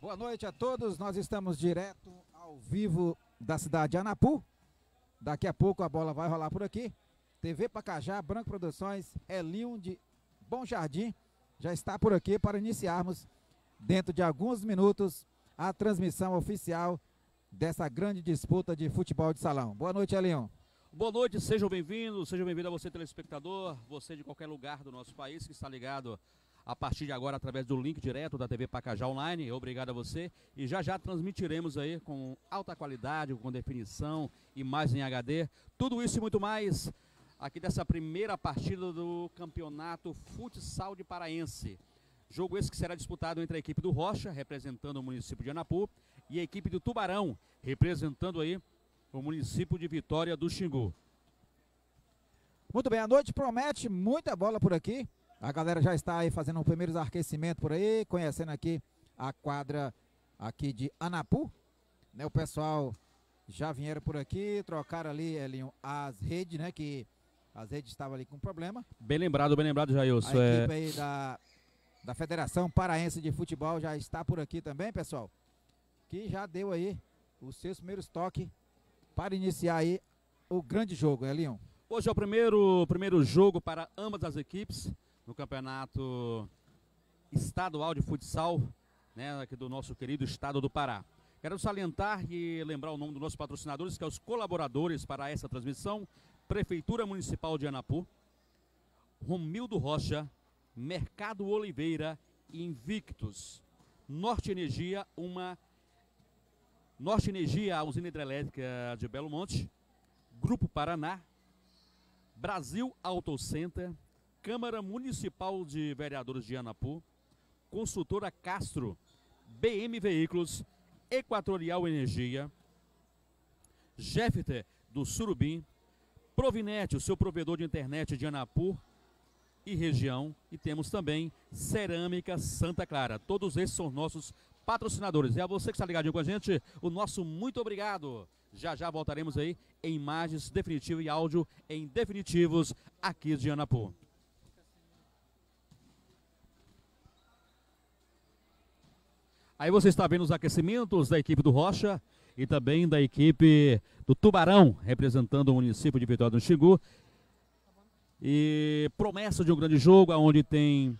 Boa noite a todos, nós estamos direto ao vivo da cidade de Anapu. Daqui a pouco a bola vai rolar por aqui. TV Pacajá, Branco Produções, Elinho de Bom Jardim já está por aqui para iniciarmos dentro de alguns minutos a transmissão oficial dessa grande disputa de futebol de salão. Boa noite, Elinho. Boa noite, sejam bem-vindos a você telespectador, você de qualquer lugar do nosso país que está ligado a partir de agora através do link direto da TV Pacajá Online. Obrigado a você e já transmitiremos aí com alta qualidade, com definição, imagem em HD, tudo isso e muito mais aqui dessa primeira partida do Campeonato Futsal de Paraense. Jogo esse que será disputado entre a equipe do Rocha, representando o município de Anapu, e a equipe do Tubarão, representando aí o município de Vitória do Xingu. Muito bem, a noite promete muita bola por aqui. A galera já está aí fazendo um primeiro aquecimento por aí, conhecendo aqui a quadra aqui de Anapu, né? O pessoal já vieram por aqui, trocaram ali, Elinho, as redes, né? Que as redes estavam ali com problema. Bem lembrado, Jailson. A equipe aí da Federação Paraense de Futebol já está por aqui também, pessoal, que já deu aí os seus primeiros toques para iniciar aí o grande jogo, Elinho. Hoje é o primeiro jogo para ambas as equipes no Campeonato Estadual de Futsal, né, aqui do nosso querido estado do Pará. Quero salientar e lembrar o nome dos nossos patrocinadores, que é os colaboradores para essa transmissão: Prefeitura Municipal de Anapu, Romildo Rocha, Mercado Oliveira, Invictus, Norte Energia, a usina hidrelétrica de Belo Monte, Grupo Paraná, Brasil Auto Center, Câmara Municipal de Vereadores de Anapu, Consultora Castro, BM Veículos, Equatorial Energia, Jeffter do Surubim, Provinet, o seu provedor de internet de Anapu e região, e temos também Cerâmica Santa Clara. Todos esses são nossos patrocinadores. E a você que está ligadinho com a gente, o nosso muito obrigado. Já voltaremos aí em imagens definitivas e áudio em definitivos aqui de Anapu. Aí você está vendo os aquecimentos da equipe do Rocha e também da equipe do Tubarão, representando o município de Vitória do Xingu. E promessa de um grande jogo, onde tem...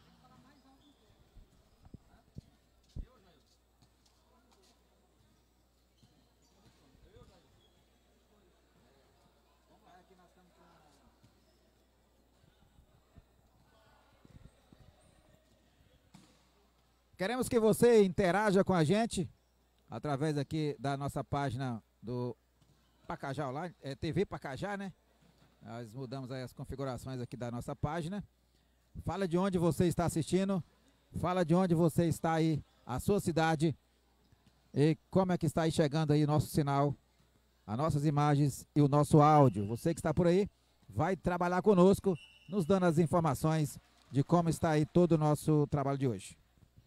Queremos que você interaja com a gente através aqui da nossa página do Pacajá Online, TV Pacajá, né? Nós mudamos aí as configurações aqui da nossa página. Fala de onde você está assistindo, fala de onde você está aí, a sua cidade, e como é que está aí chegando aí o nosso sinal, as nossas imagens e o nosso áudio. Você que está por aí, vai trabalhar conosco, nos dando as informações de como está aí todo o nosso trabalho de hoje.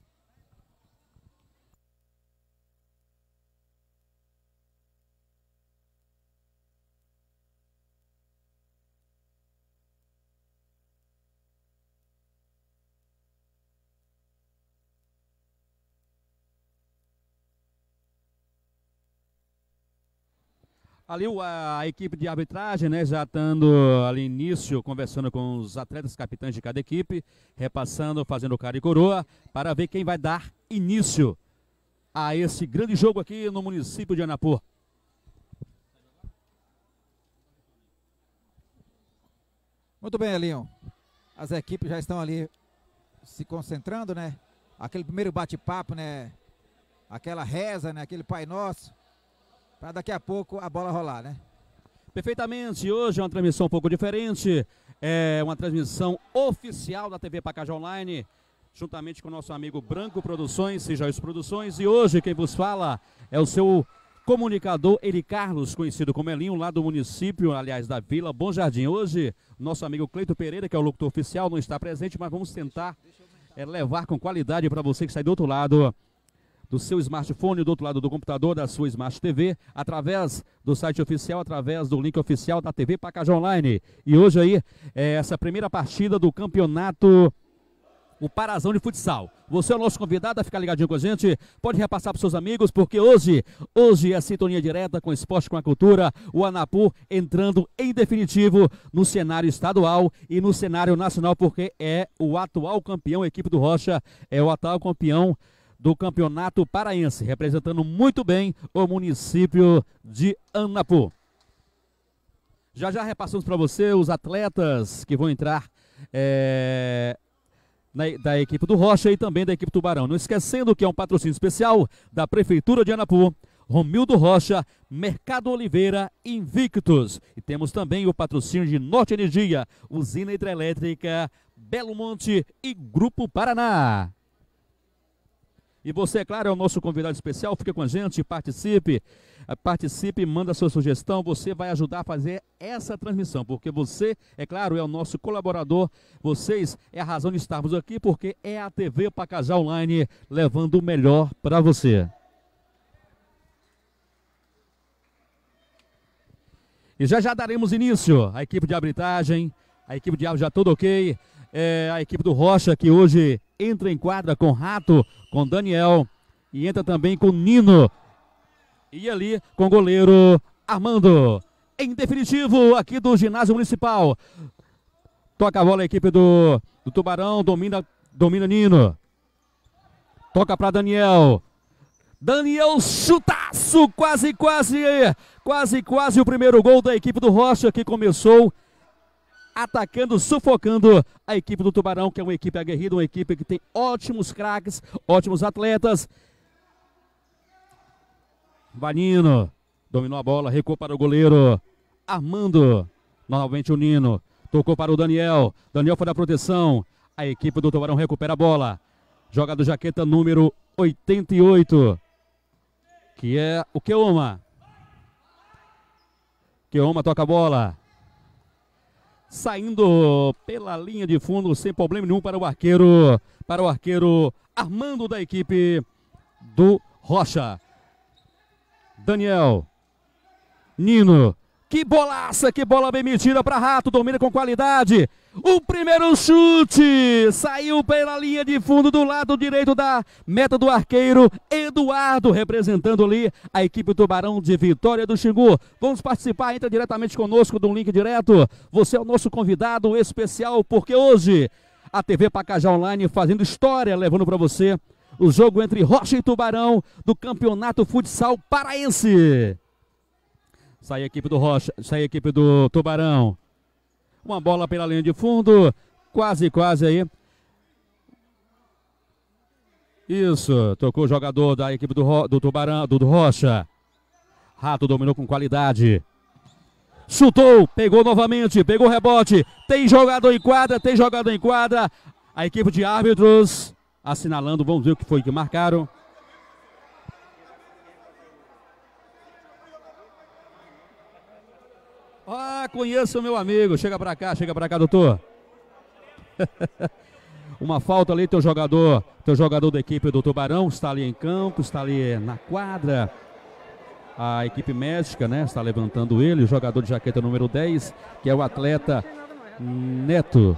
Ali a equipe de arbitragem, né, já estando ali início, conversando com os atletas capitães de cada equipe, repassando, fazendo cara e coroa, para ver quem vai dar início a esse grande jogo aqui no município de Anapu. Muito bem, Elinho. As equipes já estão ali se concentrando, né? Aquele primeiro bate-papo, né? Aquela reza, né? Aquele Pai Nosso, para daqui a pouco a bola rolar, né? Perfeitamente, hoje é uma transmissão um pouco diferente, é uma transmissão oficial da TV Pacajá Online, juntamente com o nosso amigo Branco Produções, Joyce Produções, e hoje quem vos fala é o seu comunicador Eli Carlos, conhecido como Elinho, lá do município, aliás, da Vila Bom Jardim. Hoje, nosso amigo Cleito Pereira, que é o locutor oficial, não está presente, mas vamos tentar levar com qualidade para você que está aí do outro lado do seu smartphone, do outro lado do computador, da sua Smart TV, através do site oficial, através do link oficial da TV Pacajá Online. E hoje aí, essa primeira partida do campeonato, o Parazão de Futsal. Você é o nosso convidado a ficar ligadinho com a gente. Pode repassar para seus amigos, porque hoje é sintonia direta com esporte, com a cultura. O Anapu entrando em definitivo no cenário estadual e no cenário nacional, porque é o atual campeão, a equipe do Rocha é o atual campeão do Campeonato Paraense, representando muito bem o município de Anapu. Já repassamos para você os atletas que vão entrar da equipe do Rocha e também da equipe Tubarão. Não esquecendo que é um patrocínio especial da Prefeitura de Anapu, Romildo Rocha, Mercado Oliveira, Invictus. E temos também o patrocínio de Norte Energia, Usina Hidrelétrica, Belo Monte e Grupo Paraná. E você, é claro, é o nosso convidado especial. Fica com a gente, participe, manda sua sugestão. Você vai ajudar a fazer essa transmissão, porque você, é claro, é o nosso colaborador. Vocês é a razão de estarmos aqui, porque é a TV Pacajá Online levando o melhor para você. E já daremos início. A equipe de arbitragem, a equipe de árbitro já tudo ok. A equipe do Rocha, que hoje entra em quadra com Rato, com Daniel, e entra também com Nino, e ali com o goleiro Armando. Em definitivo, aqui do ginásio municipal, toca a bola a equipe do Tubarão, domina Nino, toca para Daniel, chutaço, quase o primeiro gol da equipe do Rocha, que começou atacando, sufocando a equipe do Tubarão, que é uma equipe aguerrida, uma equipe que tem ótimos craques, ótimos atletas. Vanino dominou a bola, recuou para o goleiro Armando, novamente o Nino, tocou para o Daniel foi da proteção, a equipe do Tubarão recupera a bola, joga do jaqueta número 88, que é o Keoma. Keoma toca a bola, saindo pela linha de fundo sem problema nenhum para o arqueiro Armando da equipe do Rocha. Daniel, Nino, que bolaça, que bola bem metida para Rato, domina com qualidade. O primeiro chute saiu pela linha de fundo do lado direito da meta do arqueiro Eduardo, representando ali a equipe Tubarão de Vitória do Xingu. Vamos participar, entra diretamente conosco do link direto. Você é o nosso convidado especial, porque hoje a TV Pacajá Online fazendo história, levando para você o jogo entre Rocha e Tubarão do Campeonato Futsal Paraense. Sai a equipe do Rocha, sai a equipe do Tubarão. Uma bola pela linha de fundo, quase aí. Isso, tocou o jogador da equipe do Tubarão, do Rocha. Rato dominou com qualidade. Chutou, pegou novamente, pegou o rebote. Tem jogador em quadra. A equipe de árbitros assinalando, vamos ver o que foi que marcaram. Conheço o meu amigo. Chega pra cá, doutor. Uma falta ali, teu jogador da equipe do Tubarão está ali em campo, está ali na quadra. A equipe médica, né, está levantando ele, o jogador de jaqueta número 10, que é o atleta Neto.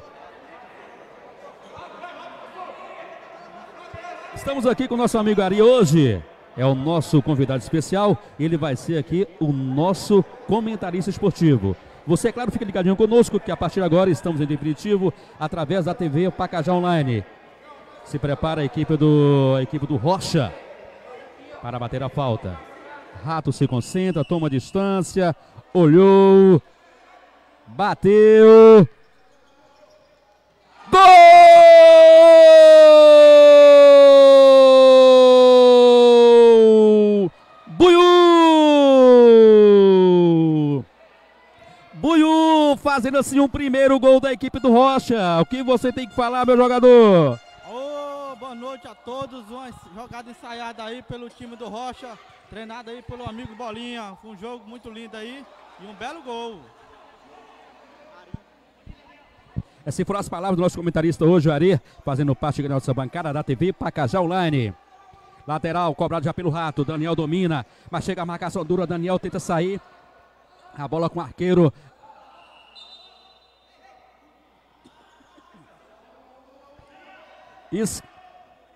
Estamos aqui com o nosso amigo Ari hoje. É o nosso convidado especial. Ele vai ser aqui o nosso comentarista esportivo. Você, é claro, fica ligadinho conosco, que a partir de agora estamos em definitivo através da TV Pacajá Online. Se prepara a equipe do Rocha para bater a falta. Rato se concentra, toma distância, olhou, bateu. Gol! Buiú fazendo assim um primeiro gol da equipe do Rocha. O que você tem que falar, meu jogador? Boa noite a todos. Uma jogada ensaiada aí pelo time do Rocha, treinada aí pelo amigo Bolinha. Foi um jogo muito lindo aí e um belo gol. Essas foram as palavras do nosso comentarista hoje, o Ari, fazendo parte da nossa bancada da TV Pacajá Online. Lateral, cobrado já pelo Rato. Daniel domina, mas chega a marcação dura. Daniel tenta sair. A bola com o arqueiro.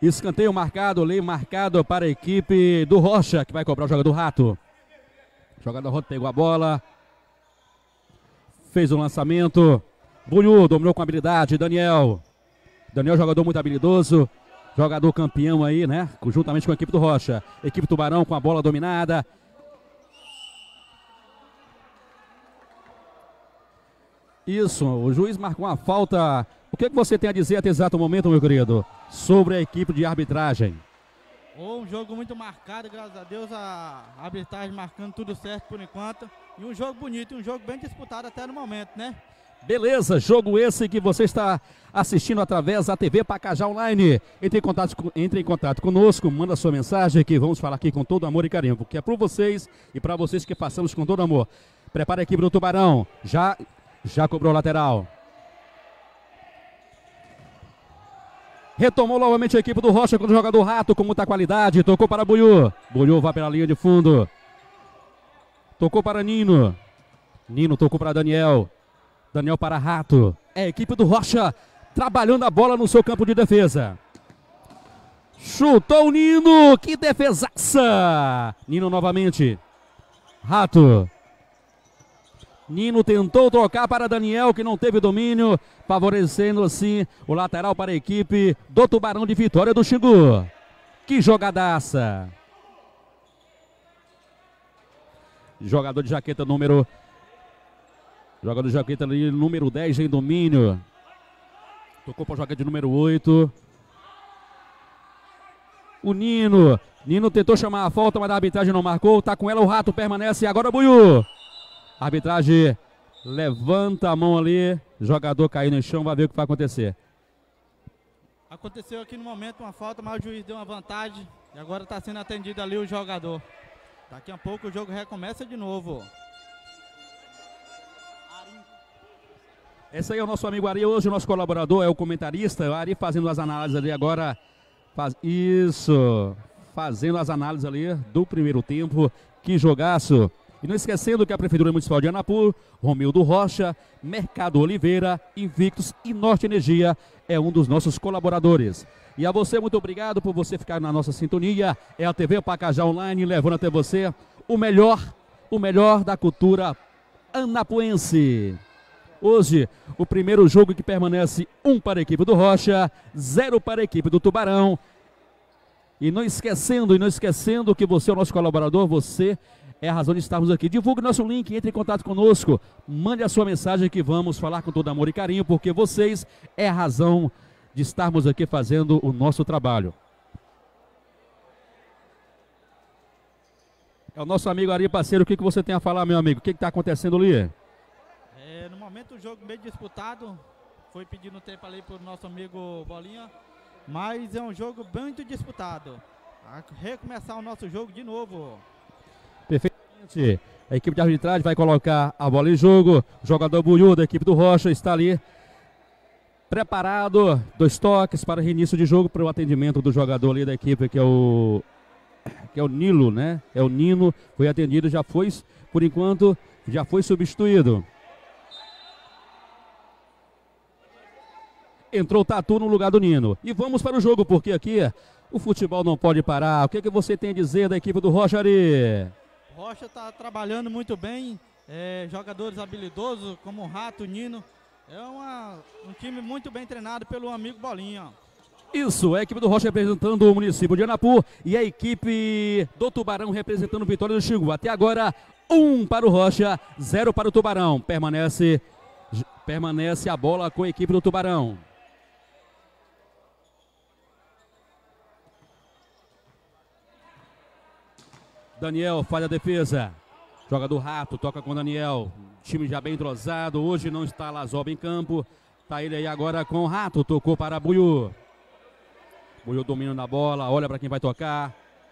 Escanteio marcado ali, marcado para a equipe do Rocha, que vai cobrar o jogador Rato. O jogador Rato pegou a bola. Fez o lançamento. Bunhu dominou com habilidade. Daniel, jogador muito habilidoso. Jogador campeão aí, né? Juntamente com a equipe do Rocha. Equipe Tubarão com a bola dominada. Isso, o juiz marcou uma falta. O que você tem a dizer até exato momento, meu querido, sobre a equipe de arbitragem? Um jogo muito marcado, graças a Deus, a arbitragem marcando tudo certo por enquanto. E um jogo bonito, um jogo bem disputado até no momento, né? Beleza, jogo esse que você está assistindo através da TV Pacajá Online. Entre em contato conosco, manda sua mensagem que vamos falar aqui com todo amor e carinho, porque é por vocês e para vocês que passamos com todo amor. Prepara a equipe do Tubarão, já cobrou o lateral. Retomou novamente a equipe do Rocha com o jogador Rato com muita qualidade. Tocou para Bunhu. Bunhu vai pela linha de fundo. Tocou para Nino. Nino tocou para Daniel. Daniel para Rato. É a equipe do Rocha trabalhando a bola no seu campo de defesa. Chutou o Nino. Que defesaça. Nino novamente. Rato. Nino tentou trocar para Daniel, que não teve domínio, favorecendo assim o lateral para a equipe do Tubarão de Vitória do Xingu. Que jogadaça! Jogador de jaqueta número 10 em domínio. Tocou para o jogador de número 8. O Nino tentou chamar a falta, mas a arbitragem não marcou. Tá com ela, o Rato permanece. Agora Bunhu. A arbitragem levanta a mão ali, jogador caiu no chão, vai ver o que vai acontecer. Aconteceu aqui no momento uma falta, mas o juiz deu uma vantagem e agora está sendo atendido ali o jogador. Daqui a pouco o jogo recomeça de novo. Esse aí é o nosso amigo Ari, hoje o nosso colaborador, é o comentarista. O Ari fazendo as análises ali agora, fazendo as análises ali do primeiro tempo. Que jogaço! E não esquecendo que a Prefeitura Municipal de Anapu, Romildo Rocha, Mercado Oliveira, Invictus e Norte Energia é um dos nossos colaboradores. E a você, muito obrigado por você ficar na nossa sintonia. É a TV Pacajá Online, levando até você o melhor da cultura anapuense. Hoje, o primeiro jogo que permanece 1 para a equipe do Rocha, 0 para a equipe do Tubarão. E não esquecendo que você é o nosso colaborador, você é a razão de estarmos aqui. Divulgue nosso link, entre em contato conosco, mande a sua mensagem que vamos falar com todo amor e carinho, porque vocês é a razão de estarmos aqui fazendo o nosso trabalho. É o nosso amigo Ari, parceiro, o que você tem a falar, meu amigo? O que está acontecendo ali? No momento o jogo meio disputado, foi pedindo tempo ali para o nosso amigo Bolinha, mas é um jogo muito disputado. Vai recomeçar o nosso jogo de novo. Perfeitamente. A equipe de arbitragem vai colocar a bola em jogo. O jogador Bunhu da equipe do Rocha está ali preparado. 2 toques para o reinício de jogo, para o atendimento do jogador ali da equipe, que é o Nilo, né? É o Nino. Foi atendido, por enquanto, já foi substituído. Entrou o Tatu no lugar do Nino. E vamos para o jogo, porque aqui o futebol não pode parar. O que você tem a dizer da equipe do Rocha, Ari? Rocha está trabalhando muito bem, jogadores habilidosos como o Rato, o Nino. É um time muito bem treinado pelo amigo Bolinha. Isso, a equipe do Rocha representando o município de Anapu e a equipe do Tubarão representando o Vitória do Xingu. Até agora, 1 para o Rocha, 0 para o Tubarão. Permanece a bola com a equipe do Tubarão. Daniel faz a defesa. Jogador Rato, toca com Daniel. Time já bem entrosado. Hoje não está Lazoba em campo. Tá ele aí agora com o Rato. Tocou para Bunhu. Bunhu domina na bola. Olha para quem vai tocar.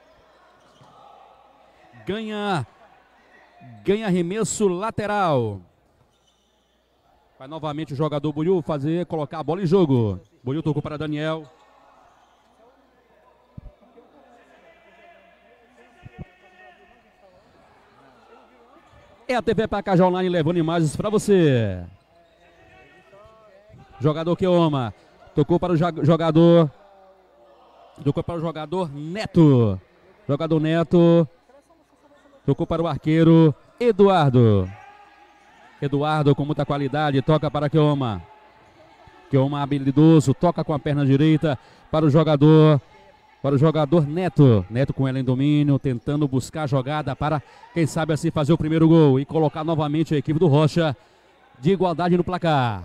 Ganha arremesso lateral. Vai novamente o jogador Bunhu colocar a bola em jogo. Bunhu tocou para Daniel. É a TV Pacajá Online levando imagens para você. Jogador Keoma. Tocou para o jogador Tocou para o jogador Neto. Jogador Neto. Tocou para o arqueiro Eduardo. Eduardo com muita qualidade. Toca para Keoma. Keoma habilidoso. Toca com a perna direita para o jogador. Para o jogador Neto. Neto com ela em domínio. Tentando buscar a jogada para, quem sabe assim, fazer o primeiro gol. E colocar novamente a equipe do Rocha de igualdade no placar.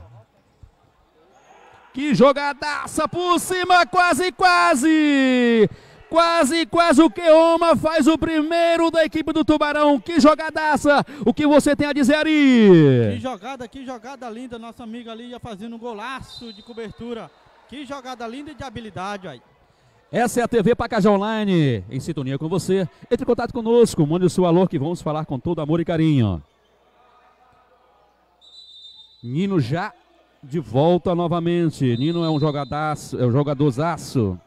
Que jogadaça por cima, quase, quase! Quase, quase o Keoma faz o primeiro da equipe do Tubarão. Que jogadaça! O que você tem a dizer, Ari? Que jogada linda. Nosso amigo ali ia fazendo um golaço de cobertura. Que jogada linda e de habilidade aí. Essa é a TV Pacajá Online, em sintonia com você. Entre em contato conosco, mande o seu alô que vamos falar com todo amor e carinho. Nino já de volta novamente. Nino é um jogadaço, é um jogadorzaço.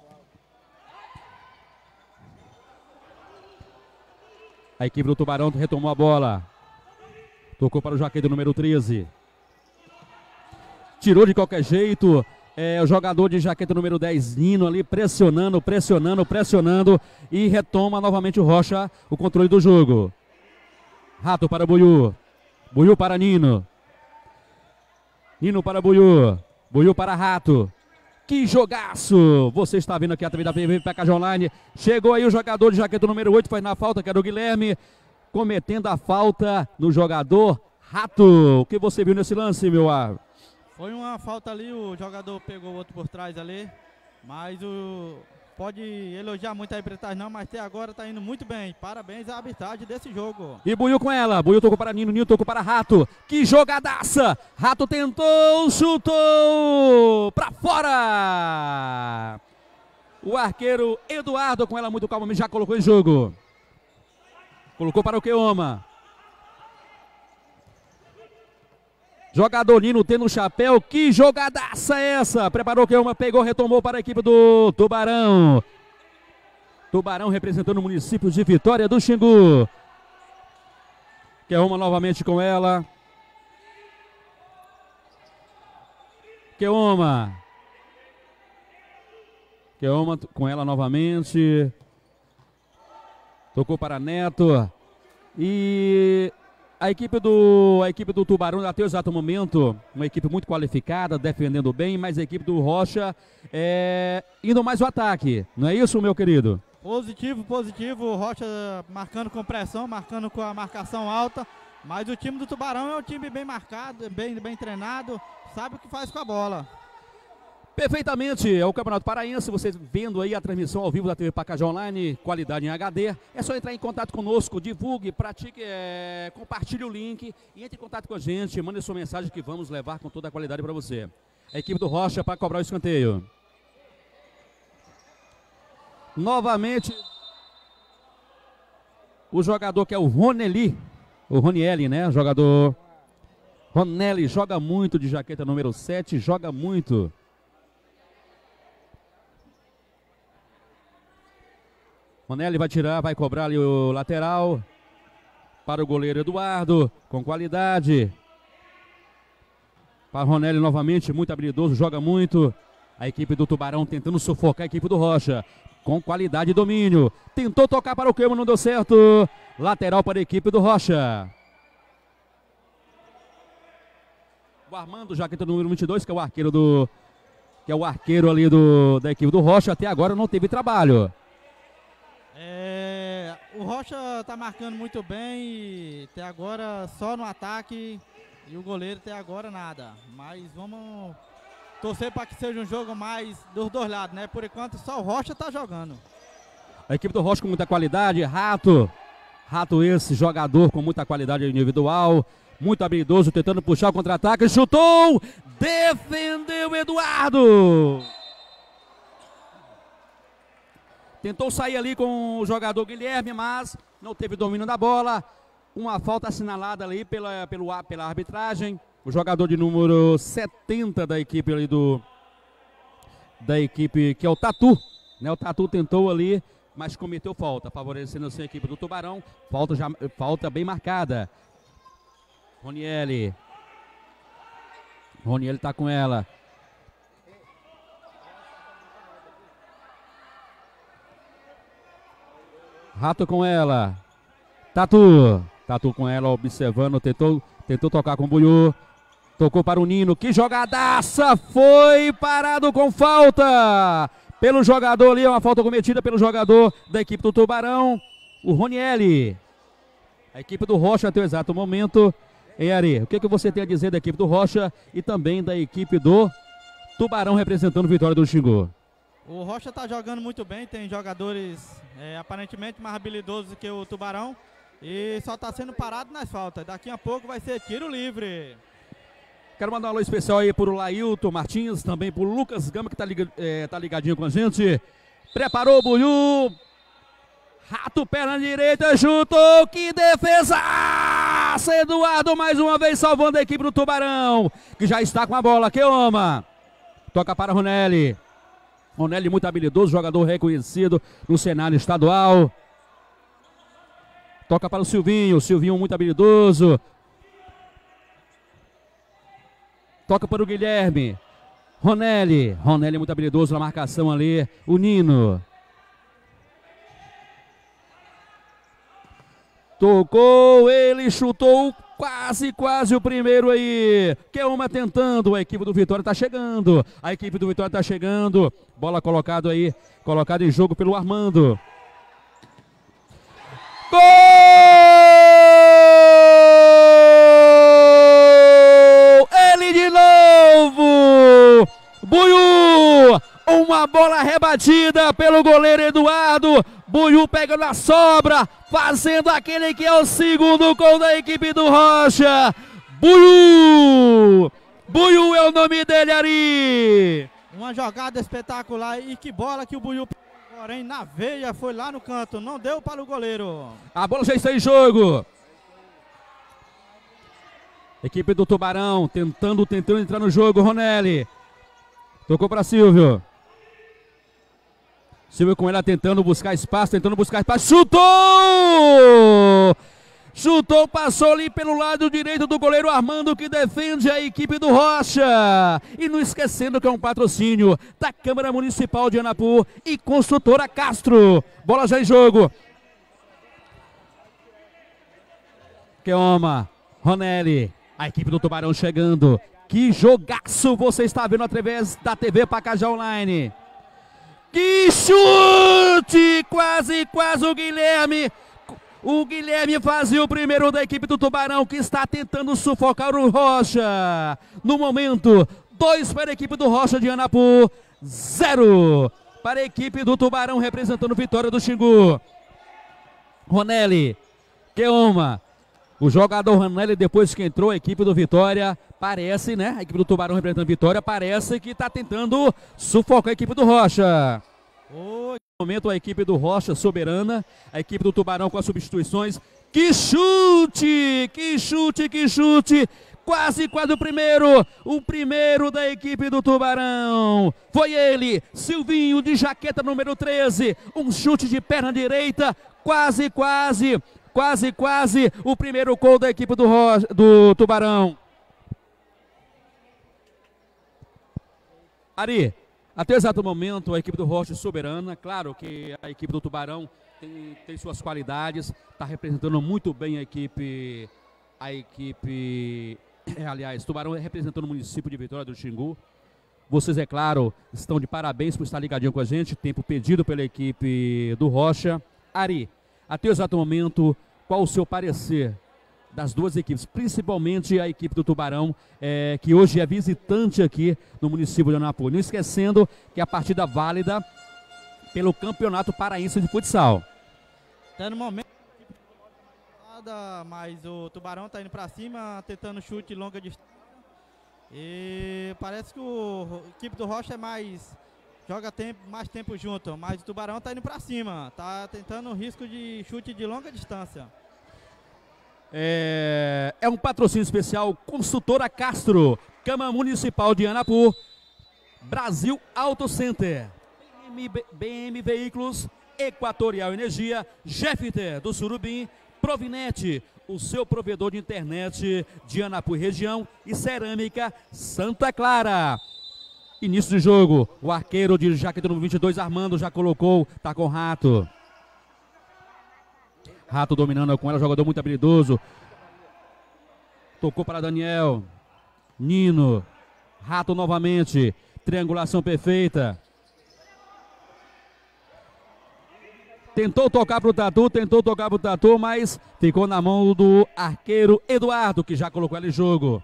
A equipe do Tubarão retomou a bola. Tocou para o jaqueiro número 13. Tirou de qualquer jeito. O jogador de jaqueta número 10, Nino, ali pressionando, pressionando, pressionando. E retoma novamente o Rocha o controle do jogo. Rato para Buiú. Buiú para Nino. Nino para Buiú. Buiú para Rato. Que jogaço! Você está vendo aqui através da TV Pacajá Online. Chegou aí o jogador de jaqueta número 8, faz na falta, que era o Guilherme. Cometendo a falta no jogador Rato. O que você viu nesse lance, meu ar? Foi uma falta ali, o jogador pegou o outro por trás ali. Mas pode elogiar muito a arbitragem não, mas até agora está indo muito bem. Parabéns à arbitragem desse jogo. E Buiú com ela. Buiú tocou para Nino, Nino tocou para Rato. Que jogadaça! Rato tentou, chutou para fora! O arqueiro Eduardo com ela muito calmamente já colocou em jogo. Colocou para o Keoma. Jogador Nino tendo o chapéu, que jogadaça é essa? Preparou que uma, pegou, retomou para a equipe do Tubarão. Tubarão representando o município de Vitória do Xingu. Keoma novamente com ela. Keoma. Keoma com ela novamente. Tocou para Neto. E a equipe do Tubarão até o exato momento, uma equipe muito qualificada, defendendo bem, mas a equipe do Rocha indo mais o ataque. Não é isso, meu querido? Positivo, positivo. O Rocha marcando com pressão, marcando com a marcação alta. Mas o time do Tubarão é um time bem marcado, bem treinado, sabe o que faz com a bola. Perfeitamente, é o Campeonato Paraense, você vendo aí a transmissão ao vivo da TV Pacajá Online, qualidade em HD, é só entrar em contato conosco, divulgue, pratique, compartilhe o link e entre em contato com a gente, mande sua mensagem que vamos levar com toda a qualidade para você. A equipe do Rocha para cobrar o escanteio. Novamente, o jogador que é o Ronelli, o Ronielli, né, jogador Ronelli, joga muito de jaqueta número 7, joga muito. Ronelli vai tirar, vai cobrar ali o lateral para o goleiro Eduardo, com qualidade. Para Ronelli novamente, muito habilidoso, joga muito. A equipe do Tubarão tentando sufocar a equipe do Rocha, com qualidade e domínio. Tentou tocar para o Keoma, não deu certo. Lateral para a equipe do Rocha. O Armando, jaqueta número 22, que é o arqueiro ali da equipe do Rocha, até agora não teve trabalho. O Rocha tá marcando muito bem e até agora só no ataque e o goleiro até agora nada. Mas vamos torcer para que seja um jogo mais dos dois lados, né? Por enquanto só o Rocha tá jogando. A equipe do Rocha com muita qualidade, Rato esse jogador com muita qualidade individual, muito habilidoso, tentando puxar o contra-ataque, chutou, defendeu Eduardo. Tentou sair ali com o jogador Guilherme, mas não teve domínio da bola. Uma falta assinalada ali pela arbitragem. O jogador de número 70 da equipe ali que é o Tatu. Né? O Tatu tentou ali, mas cometeu falta, favorecendo assim a equipe do Tubarão. Falta bem marcada. Ronielli está com ela. Rato com ela. Tatu. Tatu com ela, observando, tentou tocar com o Buiú. Tocou para o Nino. Que jogadaça! Foi parado com falta. Pelo jogador ali, uma falta cometida pelo jogador da equipe do Tubarão, o Ronielli. A equipe do Rocha até o exato momento. E Ari, o que você tem a dizer da equipe do Rocha e também da equipe do Tubarão representando Vitória do Xingu? O Rocha está jogando muito bem, tem jogadores aparentemente mais habilidosos que o Tubarão e só está sendo parado nas faltas. Daqui a pouco vai ser tiro livre. Quero mandar um alô especial aí pro Lailton Martins, também pro Lucas Gama, que tá ligadinho com a gente. Preparou o Buiú. Rato, perna direita, chutou. Que defesa! Eduardo mais uma vez salvando a equipe do Tubarão, que já está com a bola. Keoma. Toca para Ronelli. Ronelli muito habilidoso, jogador reconhecido no cenário estadual. Toca para o Silvinho. Silvinho muito habilidoso. Toca para o Guilherme. Ronelli. Ronelli muito habilidoso na marcação ali. O Nino. Tocou, ele chutou quase o primeiro aí. Keoma tentando, a equipe do Vitória está chegando. A equipe do Vitória está chegando. Bola colocada aí, colocada em jogo pelo Armando. Gol! Ele de novo! Buiú! Uma bola rebatida pelo goleiro Eduardo. Buiú pega na sobra, fazendo aquele que é o segundo gol da equipe do Rocha. Buiú! Buiú é o nome dele, Ari. Uma jogada espetacular e que bola que o Buiú, porém na veia, foi lá no canto, não deu para o goleiro. A bola já está em jogo. Equipe do Tubarão tentando entrar no jogo. Ronelli tocou para Silvio. Silvio com ela tentando buscar espaço. Chutou! Chutou, passou ali pelo lado direito do goleiro Armando, que defende a equipe do Rocha. E não esquecendo que é um patrocínio da Câmara Municipal de Anapu e Construtora Castro. Bola já em jogo. Keoma, Ronelli, a equipe do Tubarão chegando. Que jogaço você está vendo através da TV Pacajá Online. Que chute! Quase o Guilherme. O Guilherme fazia o primeiro da equipe do Tubarão, que está tentando sufocar o Rocha. No momento, 2 para a equipe do Rocha de Anapu, 0 para a equipe do Tubarão representando Vitória do Xingu. Ronelli, Keoma. O jogador Ronelli, depois que entrou a equipe do Vitória, parece, né? A equipe do Tubarão representando Vitória, parece que está tentando sufocar a equipe do Rocha. No momento, a equipe do Rocha soberana, a equipe do Tubarão com as substituições. Que chute! Que chute! Quase o primeiro da equipe do Tubarão. Foi ele, Silvinho, de jaqueta número 13. Um chute de perna direita, quase o primeiro gol da equipe do Tubarão. Ari, até o exato momento a equipe do Rocha é soberana. Claro que a equipe do Tubarão tem suas qualidades, está representando muito bem a equipe, aliás, Tubarão representando o município de Vitória do Xingu. Vocês, é claro, estão de parabéns por estar ligadinho com a gente, tempo pedido pela equipe do Rocha. Ari, até o exato momento, qual o seu parecer das duas equipes, principalmente a equipe do Tubarão, que hoje é visitante aqui no município de Anapu. Não esquecendo que a partida válida pelo Campeonato Paraense de Futsal. Até no momento, mas o Tubarão está indo para cima, tentando chute longa distância. E parece que a equipe do Rocha joga mais tempo junto, mas o Tubarão está indo para cima, está tentando risco de chute de longa distância. É um patrocínio especial, Construtora Castro, Câmara Municipal de Anapu, Brasil Auto Center, BM Veículos, Equatorial Energia, Jeffter do Surubim, Provinet, o seu provedor de internet de Anapu e região, e Cerâmica Santa Clara. Início de jogo, o arqueiro de jaqueta número 22, Armando, já colocou, tá com o Rato. Rato dominando com ela, jogador muito habilidoso. Tocou para Daniel. Nino. Rato novamente. Triangulação perfeita. Tentou tocar pro Tatu, mas ficou na mão do arqueiro Eduardo, que já colocou ela em jogo.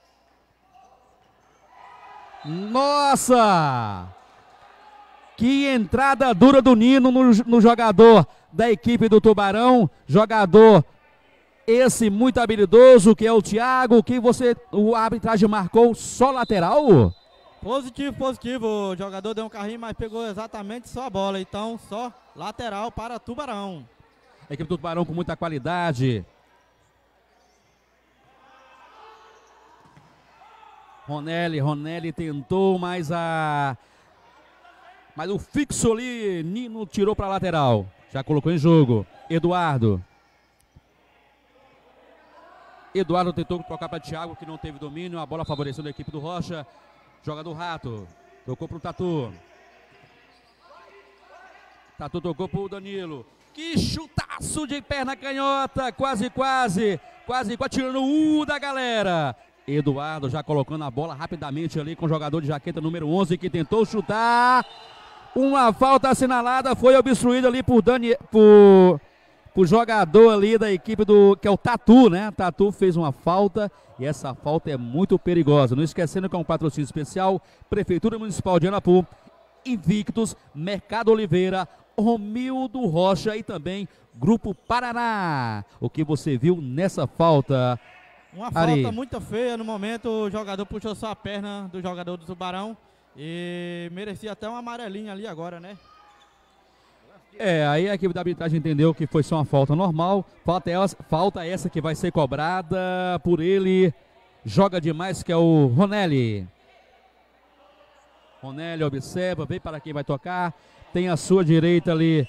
Nossa! Que entrada dura do Nino no jogador da equipe do Tubarão. Jogador esse muito habilidoso, que é o Thiago, que o arbitragem marcou só lateral? Positivo, positivo. O jogador deu um carrinho, mas pegou exatamente só a bola. Então, só lateral para Tubarão. A equipe do Tubarão com muita qualidade. Ronelli tentou, mas o fixo ali, Nino tirou para a lateral. Já colocou em jogo. Eduardo tentou tocar para Thiago, que não teve domínio. A bola favoreceu a equipe do Rocha. Jogador Rato. Tocou para o Tatu. Tatu tocou para o Danilo. Que chutaço de perna canhota. Quase tirando o da galera. Eduardo já colocando a bola rapidamente ali com o jogador de jaqueta número 11, que tentou chutar. Uma falta assinalada, foi obstruída ali por jogador ali da equipe que é o Tatu, né? Tatu fez uma falta e essa falta é muito perigosa. Não esquecendo que é um patrocínio especial, Prefeitura Municipal de Anapu, Invictus, Mercado Oliveira, Romildo Rocha e também Grupo Paraná. O que você viu nessa falta? Uma falta muito feia no momento. O jogador puxou só a perna do jogador do Tubarão e merecia até uma amarelinha ali agora, né? Aí a equipe da arbitragem entendeu que foi só uma falta normal. Falta essa que vai ser cobrada por ele. Joga demais, que é o Ronelli. Ronelli observa, vê para quem vai tocar. Tem a sua direita ali.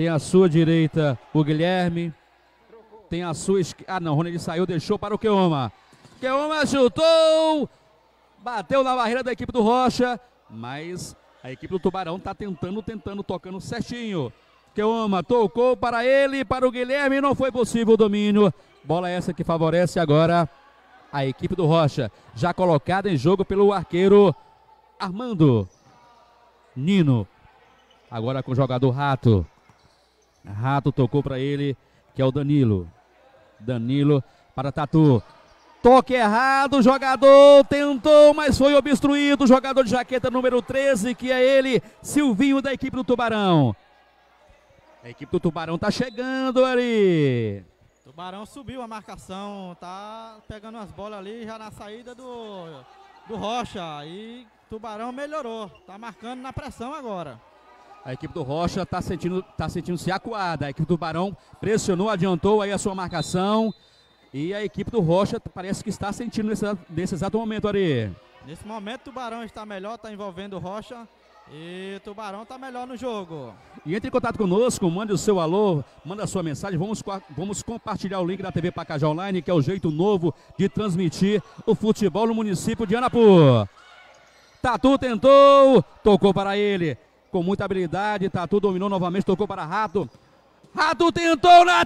O Guilherme. Tem a sua esquerda. Ah, não, Ronelli saiu, deixou para o Keoma. Keoma chutou. Bateu na barreira da equipe do Rocha. Mas a equipe do Tubarão está tentando, tocando certinho. Keoma tocou para ele, para o Guilherme. Não foi possível o domínio. Bola essa que favorece agora a equipe do Rocha. Já colocada em jogo pelo arqueiro Armando. Nino. Agora com o jogador Rato. Rato tocou para ele, que é o Danilo. Danilo para Tatu. Toque errado, o jogador tentou, mas foi obstruído. O jogador de jaqueta número 13, que é ele, Silvinho, da equipe do Tubarão. A equipe do Tubarão tá chegando ali. Tubarão subiu a marcação, tá pegando as bolas ali já na saída do Rocha. E Tubarão melhorou, tá marcando na pressão agora. A equipe do Rocha tá sentindo-se acuada. A equipe do Tubarão pressionou, adiantou aí a sua marcação. E a equipe do Rocha parece que está sentindo nesse exato momento, Ari. Nesse momento o Tubarão está melhor, está envolvendo o Rocha. E o Tubarão está melhor no jogo. E entre em contato conosco, mande o seu alô, manda a sua mensagem. Vamos compartilhar o link da TV Pacajá Online, que é o jeito novo de transmitir o futebol no município de Anapu. Tatu tentou, tocou para ele. Com muita habilidade, Tatu dominou novamente, tocou para Rato. Rato tentou na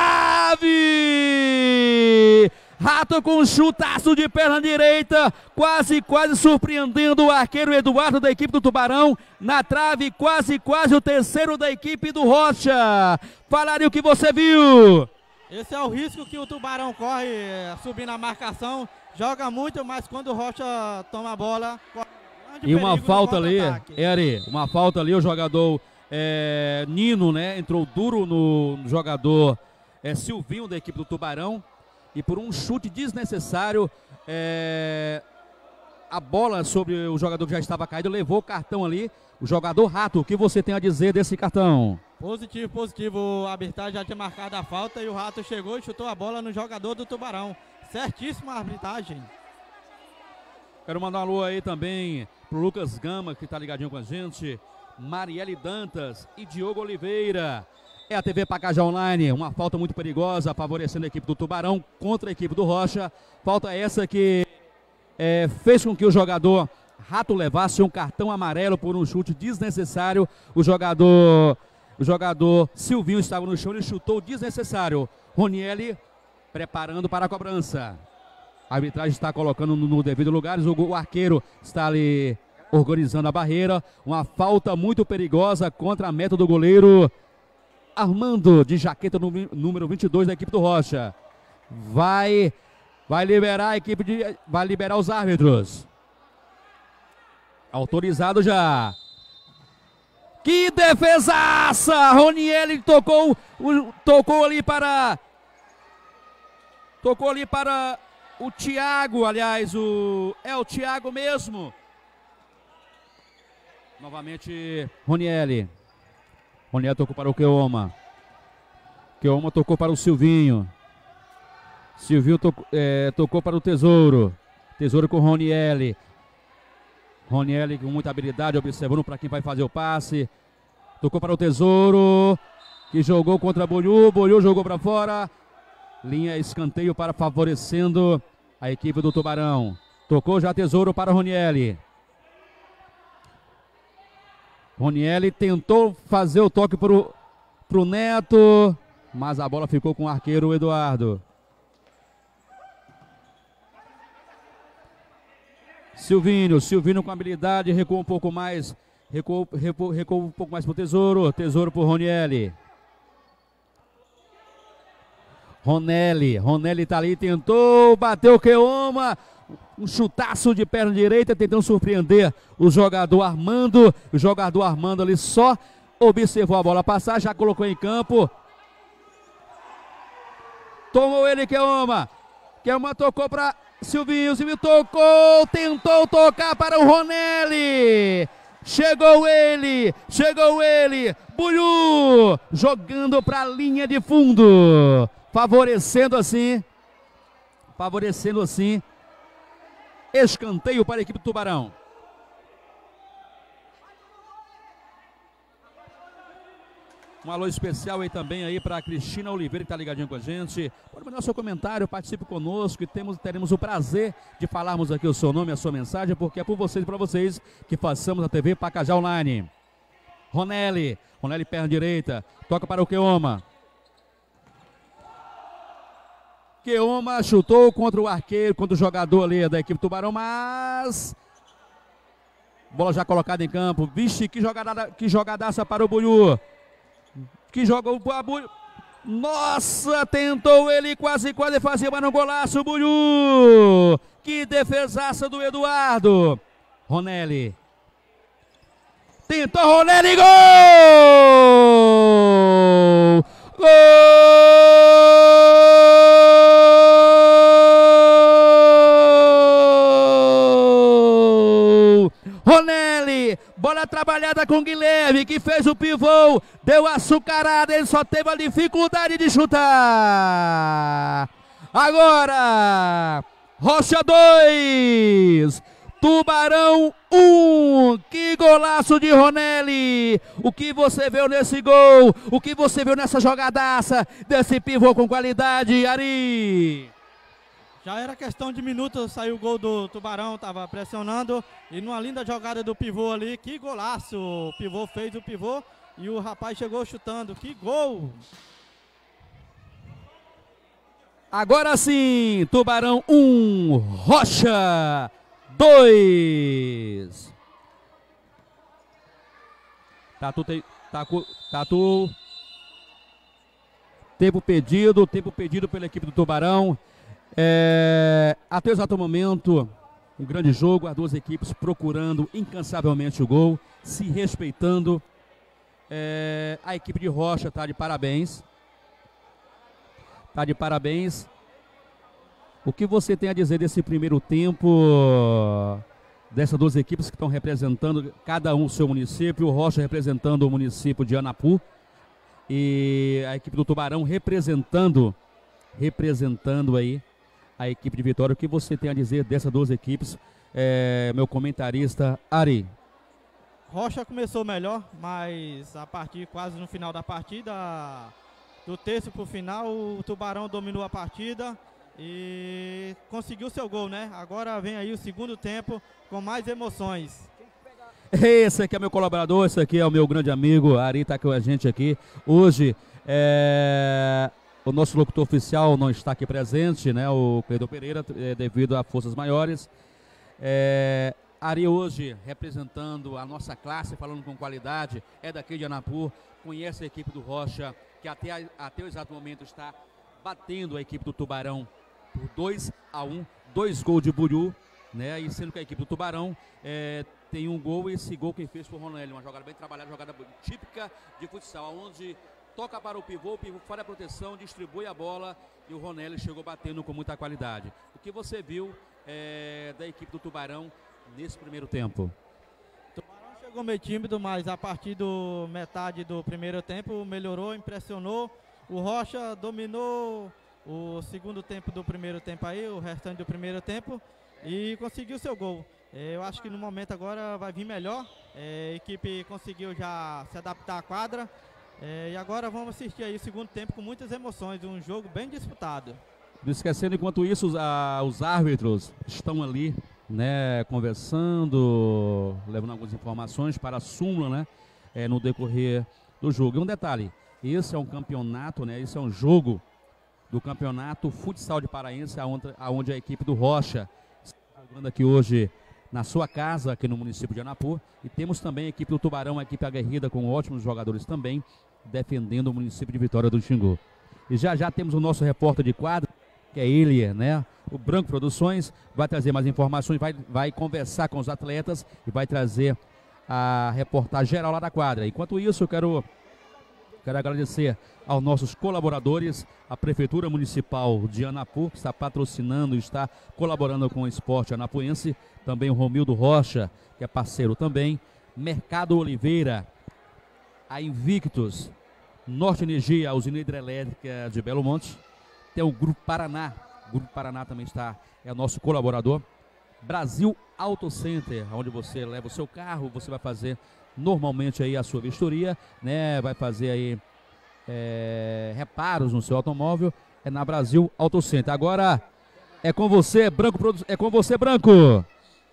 trave! Rato com um chutaço de perna direita, quase surpreendendo o arqueiro Eduardo da equipe do Tubarão. Na trave, quase o terceiro da equipe do Rocha. Falaria o que você viu. Esse é o risco que o Tubarão corre, subir na marcação. Joga muito, mas quando o Rocha toma a bola... E uma falta ali, uma falta ali, o jogador Nino, né, entrou duro no jogador Silvinho da equipe do Tubarão, e por um chute desnecessário, a bola sobre o jogador que já estava caído, levou o cartão ali, o jogador Rato. O que você tem a dizer desse cartão? Positivo, a arbitragem já tinha marcado a falta e o Rato chegou e chutou a bola no jogador do Tubarão. Certíssima a arbitragem. Quero mandar um alô aí também pro Lucas Gama, que tá ligadinho com a gente, Marielle Dantas e Diogo Oliveira. É a TV Pacajá Online, uma falta muito perigosa, favorecendo a equipe do Tubarão contra a equipe do Rocha. Falta essa que fez com que o jogador Rato levasse um cartão amarelo por um chute desnecessário. O jogador O jogador Silvinho estava no chão, ele chutou desnecessário. Ronielli preparando para a cobrança. A arbitragem está colocando no devido lugar. O arqueiro está ali organizando a barreira. Uma falta muito perigosa contra a meta do goleiro Armando, de jaqueta número 22 da equipe do Rocha. Vai liberar a equipe vai liberar os árbitros. Autorizado já. Que defesaça! Ronielli tocou ali para o Thiago, aliás, é o Thiago mesmo. Novamente Ronielli. Ronielli tocou para o Keoma. Keoma tocou para o Silvinho. Silvinho tocou para o Tesouro. Tesouro com Ronielli. Ronielli com muita habilidade, observando para quem vai fazer o passe. Tocou para o Tesouro, que jogou contra Bolhu. Bolhu jogou para fora. Linha escanteio para favorecendo a equipe do Tubarão. Tocou já Tesouro para Ronielli. Ronielli tentou fazer o toque pro Neto, mas a bola ficou com o arqueiro Eduardo. Silvinho com habilidade, recuou um pouco mais, recuou um pouco mais pro Tesouro pro Ronielli. Ronielli tá ali, tentou, bateu o Keoma, um chutaço de perna direita, tentando surpreender o jogador Armando. O jogador Armando ali só observou a bola passar, já colocou em campo. Tomou ele, Keoma tocou para Silvinho tocou, tentou tocar para o Ronielli. Chegou ele, Bolhu, jogando para a linha de fundo, favorecendo assim, escanteio para a equipe do Tubarão. Um alô especial aí também aí para a Cristina Oliveira, que está ligadinho com a gente. Pode mandar seu comentário, participe conosco e teremos o prazer de falarmos aqui o seu nome e a sua mensagem, porque é por vocês e para vocês que passamos a TV Pacajá Online. Ronielli perna direita, toca para o Keoma. Keoma chutou contra o arqueiro, contra o jogador ali da equipe do Tubarão, mas bola já colocada em campo. Vixe, que jogadaça para o Bolhu. Que joga o Bolhu. Nossa, tentou ele, quase fazia, mas não golaço o Bolhu. Que defesaça do Eduardo. Ronielli. Tentou Ronielli, gol! Gol! Ronielli, bola trabalhada com Guilherme, que fez o pivô, deu açucarada, ele só teve a dificuldade de chutar. Agora, Rocha 2, Tubarão 1, que golaço de Ronielli. O que você viu nesse gol, o que você viu nessa jogadaça, desse pivô com qualidade, Ari? Já era questão de minutos, saiu o gol do Tubarão, estava pressionando. E numa linda jogada do pivô ali, que golaço! O pivô fez o pivô e o rapaz chegou chutando, que gol! Agora sim, Tubarão 1, Rocha 2. Tatu. Tempo pedido pela equipe do Tubarão. Até o exato momento, um grande jogo, as duas equipes procurando incansavelmente o gol, se respeitando. A equipe de Rocha está de parabéns. O que você tem a dizer desse primeiro tempo, dessas duas equipes que estão representando cada um o seu município? O Rocha representando o município de Anapu e a equipe do Tubarão representando aí a equipe de Vitória. O que você tem a dizer dessas duas equipes, meu comentarista Ari? Rocha começou melhor, mas a partir quase no final da partida, do terço para o final, o Tubarão dominou a partida e conseguiu seu gol, né? Agora vem aí o segundo tempo com mais emoções. Esse aqui é meu colaborador, esse aqui é o meu grande amigo, Ari está com a gente aqui. Hoje, o nosso locutor oficial não está aqui presente, né? O Cleiton Pereira, devido a forças maiores. Ari hoje representando a nossa classe, falando com qualidade, é daqui de Anapu, conhece a equipe do Rocha, que até o exato momento está batendo a equipe do Tubarão por 2-1, 2 gols de Buru, né? E sendo que a equipe do Tubarão tem um gol, e esse gol quem fez foi o Ronelli, uma jogada bem trabalhada, jogada típica de futsal, onde toca para o pivô faz a proteção, distribui a bola e o Ronelli chegou batendo com muita qualidade. O que você viu da equipe do Tubarão nesse primeiro tempo? O Tubarão chegou meio tímido, mas a partir do metade do primeiro tempo melhorou, impressionou. O Rocha dominou o segundo tempo do primeiro tempo aí, o restante do primeiro tempo, e conseguiu seu gol. Eu acho que no momento agora vai vir melhor. A equipe conseguiu já se adaptar à quadra. E agora vamos assistir aí o segundo tempo com muitas emoções, um jogo bem disputado. Não esquecendo, enquanto isso, os árbitros estão ali, né, conversando, levando algumas informações para a súmula, né, no decorrer do jogo. E um detalhe, esse é um campeonato, né, esse é um jogo do campeonato futsal de Paraense, onde a equipe do Rocha está jogando aqui hoje na sua casa, aqui no município de Anapu. E temos também a equipe do Tubarão, a equipe aguerrida com ótimos jogadores também, defendendo o município de Vitória do Xingu. E já temos o nosso repórter de quadro, que é ele, né? O Branco Produções, vai trazer mais informações, vai conversar com os atletas e vai trazer a reportagem geral lá da quadra. Enquanto isso, eu quero agradecer aos nossos colaboradores, a Prefeitura Municipal de Anapu, que está patrocinando e está colaborando com o esporte anapuense, também o Romildo Rocha, que é parceiro também, Mercado Oliveira, a Invictus, Norte Energia, a usina hidrelétrica de Belo Monte, tem o Grupo Paraná também é nosso colaborador, Brasil Auto Center, onde você leva o seu carro, você vai fazer normalmente aí a sua vistoria, né? Vai fazer aí reparos no seu automóvel, é na Brasil Auto Center. Agora é com você, Branco, é com você, Branco.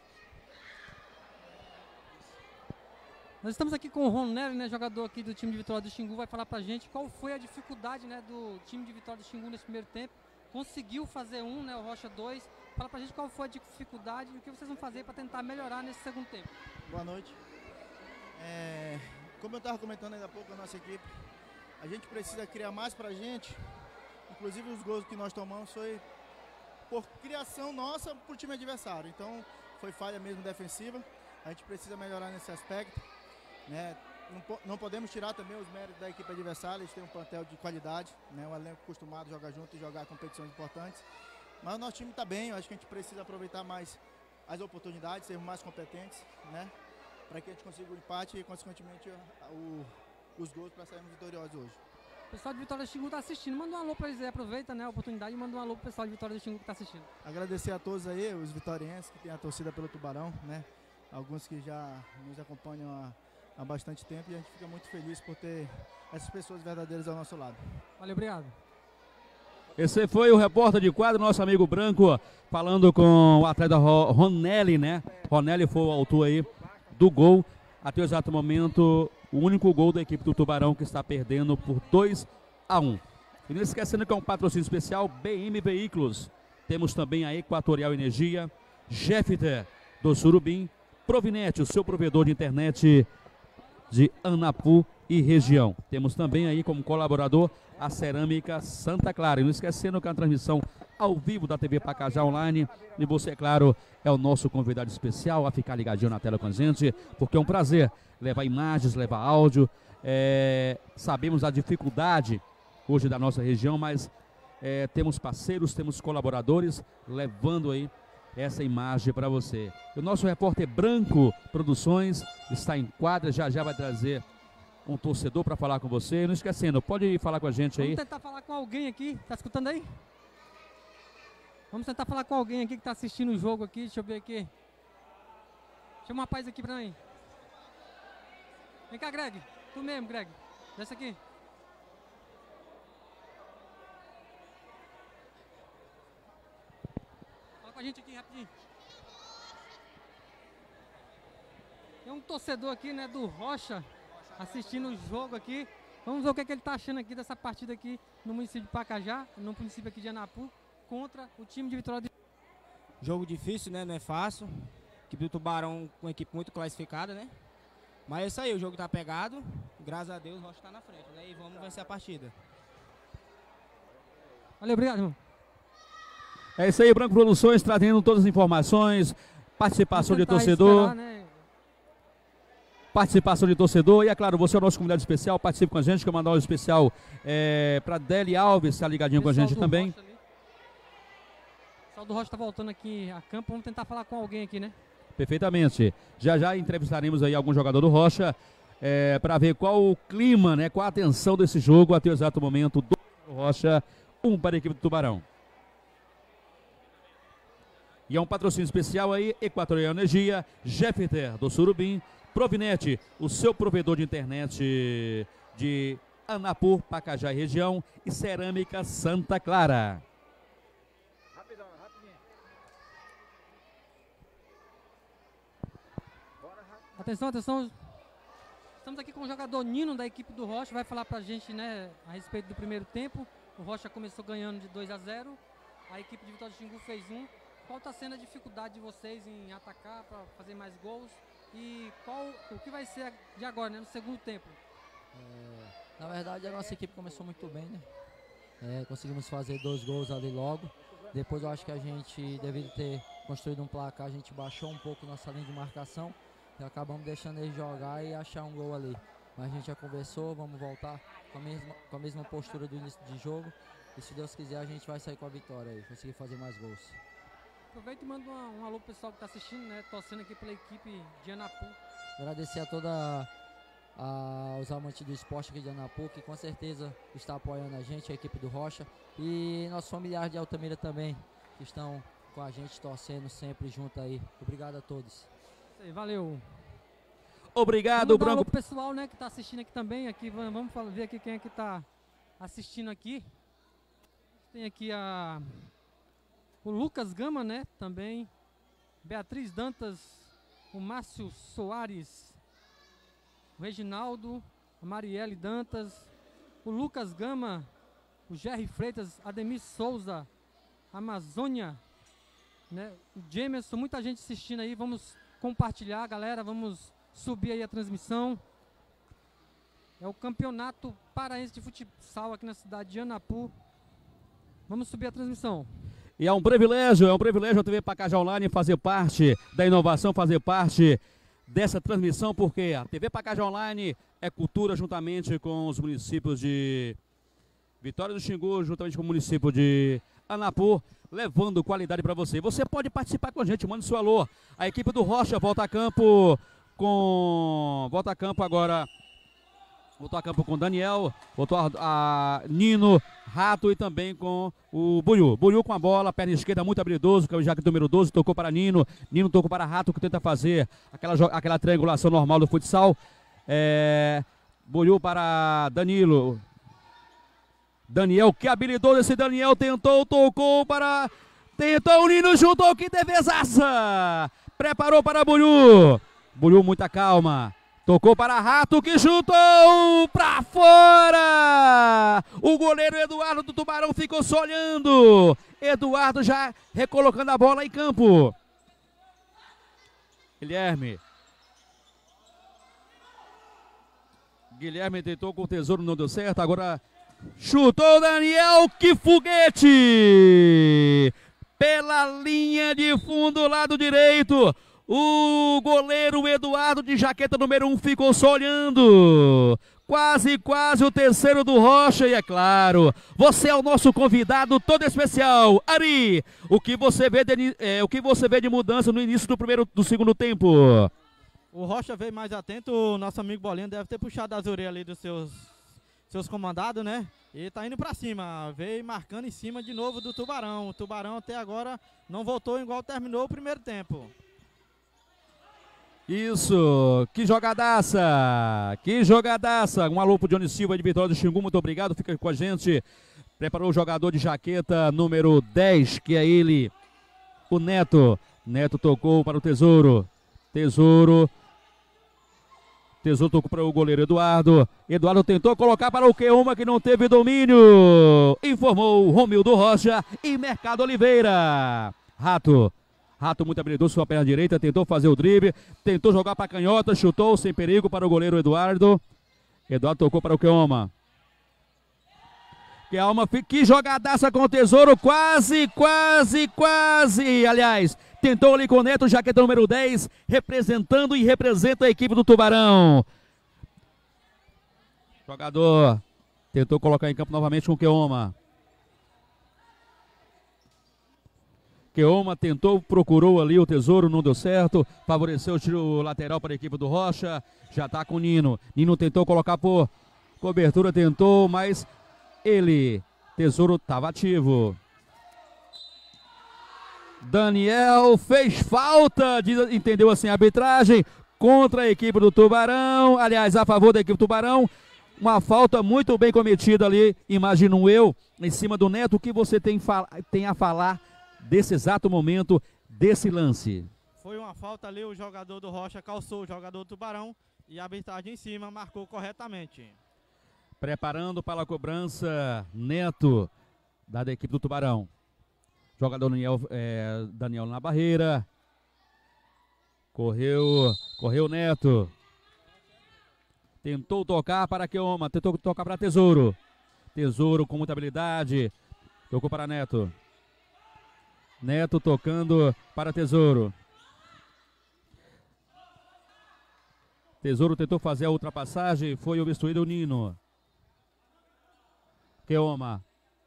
Nós estamos aqui com o Ronelli, né, jogador aqui do time de Vitória do Xingu, vai falar pra gente qual foi a dificuldade, né, do time de Vitória do Xingu nesse primeiro tempo. Conseguiu fazer né, o Rocha 2. Fala pra gente qual foi a dificuldade e o que vocês vão fazer para tentar melhorar nesse segundo tempo. Boa noite. Como eu estava comentando ainda há pouco, a nossa equipe, a gente precisa criar mais pra gente. Inclusive os gols que nós tomamos foi por criação nossa pro time adversário. Então foi falha mesmo defensiva. A gente precisa melhorar nesse aspecto, né? Não podemos tirar também os méritos da equipe adversária. Eles têm um plantel de qualidade, né? Um elenco acostumado a jogar junto e jogar competições importantes. Mas o nosso time está bem. Eu acho que a gente precisa aproveitar mais as oportunidades, sermos mais competentes, né? Para que a gente consiga o empate e, consequentemente, os gols para sairmos vitoriosos hoje. O pessoal de Vitória do Xingu está assistindo. Manda um alô para eles aí. Aproveita, né, a oportunidade e manda um alô para o pessoal de Vitória do Xingu que está assistindo. Agradecer a todos aí, os vitorienses que têm a torcida pelo Tubarão, né? Alguns que já nos acompanham há bastante tempo, e a gente fica muito feliz por ter essas pessoas verdadeiras ao nosso lado. Valeu, obrigado. Esse foi o repórter de quadro, nosso amigo Branco, falando com o atleta Ronelli, né? Ronelli foi o autor aí do gol. Até o exato momento, o único gol da equipe do Tubarão, que está perdendo por 2-1. E não esquecendo que é um patrocínio especial, BM Veículos. Temos também a Equatorial Energia, Jeffter do Surubim, Provinet, o seu provedor de internet de Anapu e região. Temos também aí como colaborador a Cerâmica Santa Clara. E não esquecendo que é a transmissão ao vivo da TV Pacajá Online. E você, é claro, é o nosso convidado especial a ficar ligadinho na tela com a gente, porque é um prazer levar imagens, levar áudio. Sabemos a dificuldade hoje da nossa região, mas temos parceiros, temos colaboradores levando aí essa imagem para você. O nosso repórter Branco Produções está em quadra, já vai trazer um torcedor para falar com você. Não esquecendo, pode falar com a gente aí. Vamos tentar falar com alguém aqui, tá escutando aí? Vamos tentar falar com alguém aqui que tá assistindo o jogo aqui, deixa eu ver aqui. Chama um rapaz aqui pra mim. Vem cá, Greg, tu mesmo, Greg, desce aqui. Fala com a gente aqui rapidinho. Tem um torcedor aqui, né, do Rocha, assistindo o jogo aqui. Vamos ver o que, é que ele tá achando aqui dessa partida aqui no município de Pacajá, no município aqui de Anapu, contra o time de Vitória de... Jogo difícil, né? Não é fácil. A equipe do Tubarão com uma equipe muito classificada, né? Mas é isso aí, o jogo tá pegado. Graças a Deus o Rocha tá na frente, né? E vamos vencer a partida. Valeu, obrigado, irmão. É isso aí, Branco Produções, trazendo todas as informações, participação de torcedor. Esperar, né? Participação de torcedor. E é claro, você é o nosso convidado especial, participe com a gente. Quero mandar um especial para Deli Alves, está ligadinho com a gente também. O pessoal do Rocha está voltando aqui a campo. Vamos tentar falar com alguém aqui, né? Perfeitamente. Já já entrevistaremos aí algum jogador do Rocha para ver qual o clima, né? Qual a atenção desse jogo até o exato momento do Rocha, para a equipe do Tubarão. E é um patrocínio especial aí, Equatorial Energia, Jeffter do Surubim, Provinet, o seu provedor de internet de Anapu, Pacajá e região, e Cerâmica Santa Clara. Rapidão. Atenção. Estamos aqui com o jogador Nino da equipe do Rocha, vai falar pra gente, né, a respeito do primeiro tempo. O Rocha começou ganhando de 2-0, a equipe de Vitória de Xingu fez 1. Qual está sendo a dificuldade de vocês em atacar para fazer mais gols? E o que vai ser de agora, né, no segundo tempo? Na verdade, a nossa equipe começou muito bem, né? Conseguimos fazer 2 gols ali logo. Depois eu acho que a gente, devido ter construído um placar, a gente baixou um pouco nossa linha de marcação e acabamos deixando eles jogar e achar um gol ali. Mas a gente já conversou, vamos voltar com a mesma postura do início de jogo. E se Deus quiser, a gente vai sair com a vitória aí, conseguir fazer mais gols. Aproveita e manda um alô pro pessoal que está assistindo, né? Torcendo aqui pela equipe de Anapu. Agradecer a os amantes do esporte aqui de Anapu, que com certeza está apoiando a gente, a equipe do Rocha. E nossos familiares de Altamira também, que estão com a gente, torcendo sempre junto aí. Obrigado a todos. Valeu. Obrigado, Branco. Branco. O pessoal, né, que está assistindo aqui também. Aqui, vamos ver aqui quem é que está assistindo aqui. Tem aqui o Lucas Gama, né, também. Beatriz Dantas, o Márcio Soares, o Reginaldo, a Marielle Dantas, o Lucas Gama, o Jerry Freitas, Ademir Souza, Amazônia, né, o Jamerson, muita gente assistindo aí. Vamos compartilhar, galera, vamos subir aí a transmissão. É o Campeonato Paraense de Futsal aqui na cidade de Anapu. Vamos subir a transmissão. E é um privilégio a TV Pacajá Online fazer parte da inovação, fazer parte dessa transmissão, porque a TV Pacajá Online é cultura juntamente com os municípios de Vitória do Xingu, juntamente com o município de Anapu, levando qualidade para você. Você pode participar com a gente, mande seu alô. A equipe do Rocha volta a campo agora. Voltou a campo com o Daniel, voltou a Nino, Rato e também com o Buiú. Buiú com a bola, perna esquerda muito habilidoso, que é o jaque número 12, tocou para Nino. Nino tocou para Rato, que tenta fazer aquela triangulação normal do futsal. Buiú para Danilo. Daniel, que habilidoso esse Daniel, tocou o Nino, juntou, que defesaça! Preparou para Buiú. Buiú, muita calma. Tocou para Rato, que chutou para fora! O goleiro Eduardo do Tubarão ficou só olhando. Eduardo já recolocando a bola em campo. Guilherme tentou com o Tesouro, não deu certo. Agora chutou Daniel, que foguete! Pela linha de fundo, lado direito. O goleiro Eduardo de jaqueta número 1 ficou só olhando. Quase o terceiro do Rocha. E é claro, você é o nosso convidado todo especial. Ari, o que você vê de mudança no início do segundo tempo? O Rocha veio mais atento, o nosso amigo Bolinha deve ter puxado as orelhas ali dos seus comandados, né? E tá indo pra cima, veio marcando em cima de novo do Tubarão. O Tubarão até agora não voltou igual terminou o primeiro tempo. Isso, que jogadaça, um alô pro Johnny Silva de Vitória do Xingu, muito obrigado, fica com a gente. Preparou o jogador de jaqueta número 10, que é ele, o Neto. Neto tocou para o Tesouro, Tesouro tocou para o goleiro Eduardo. Eduardo tentou colocar para o Keoma, que não teve domínio. Informou Romildo Rocha e Mercado Oliveira. Rato muito habilidoso, sua perna direita, tentou fazer o drible, tentou jogar para a canhota, chutou sem perigo para o goleiro Eduardo. Eduardo tocou para o Keoma. Que jogadaça com o Tesouro, quase. Aliás, tentou ali com o Neto, jaqueta número 10, representando e representa a equipe do Tubarão. Jogador tentou colocar em campo novamente com o Keoma. Keoma tentou, procurou ali o Tesouro, não deu certo. Favoreceu o tiro lateral para a equipe do Rocha. Já está com o Nino. Nino tentou colocar por cobertura, tentou, mas Tesouro estava ativo. Daniel fez falta, entendeu assim a arbitragem, contra a equipe do Tubarão, aliás, a favor da equipe do Tubarão. Uma falta muito bem cometida ali, imagino eu, em cima do Neto. O que você tem a falar desse exato momento, desse lance? Foi uma falta ali, o jogador do Rocha calçou o jogador do Tubarão e a arbitragem em cima marcou corretamente. Preparando para a cobrança, Neto, da equipe do Tubarão. Jogador Daniel na barreira. Correu Neto. Tentou tocar para Keoma, tentou tocar para Tesouro. Tesouro com muita habilidade. Tocou para Neto. Neto tocando para Tesouro. Tesouro tentou fazer a ultrapassagem, foi obstruído o Nino. Keoma.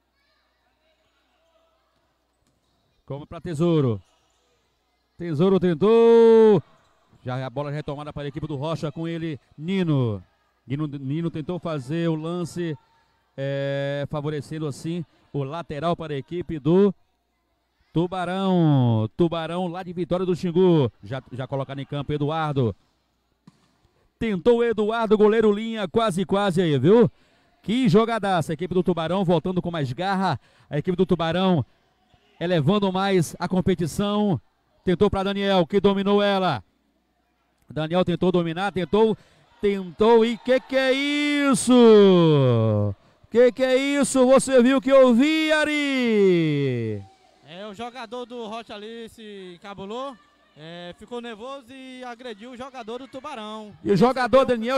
Como para Tesouro. Tesouro tentou. Já a bola retomada para a equipe do Rocha com ele, Nino. Nino tentou fazer o lance, favorecendo assim o lateral para a equipe do Tubarão. Tubarão lá de Vitória do Xingu. Já colocado em campo Eduardo. Tentou Eduardo, goleiro linha, quase aí, viu? Que jogadaça, a equipe do Tubarão voltando com mais garra. A equipe do Tubarão elevando mais a competição. Tentou para Daniel, que dominou ela. Daniel tentou dominar, tentou e que é isso? Que é isso? Você viu que eu vi, Ari? O jogador do Rocha ali se encabulou, ficou nervoso e agrediu o jogador do Tubarão. E o jogador Daniel,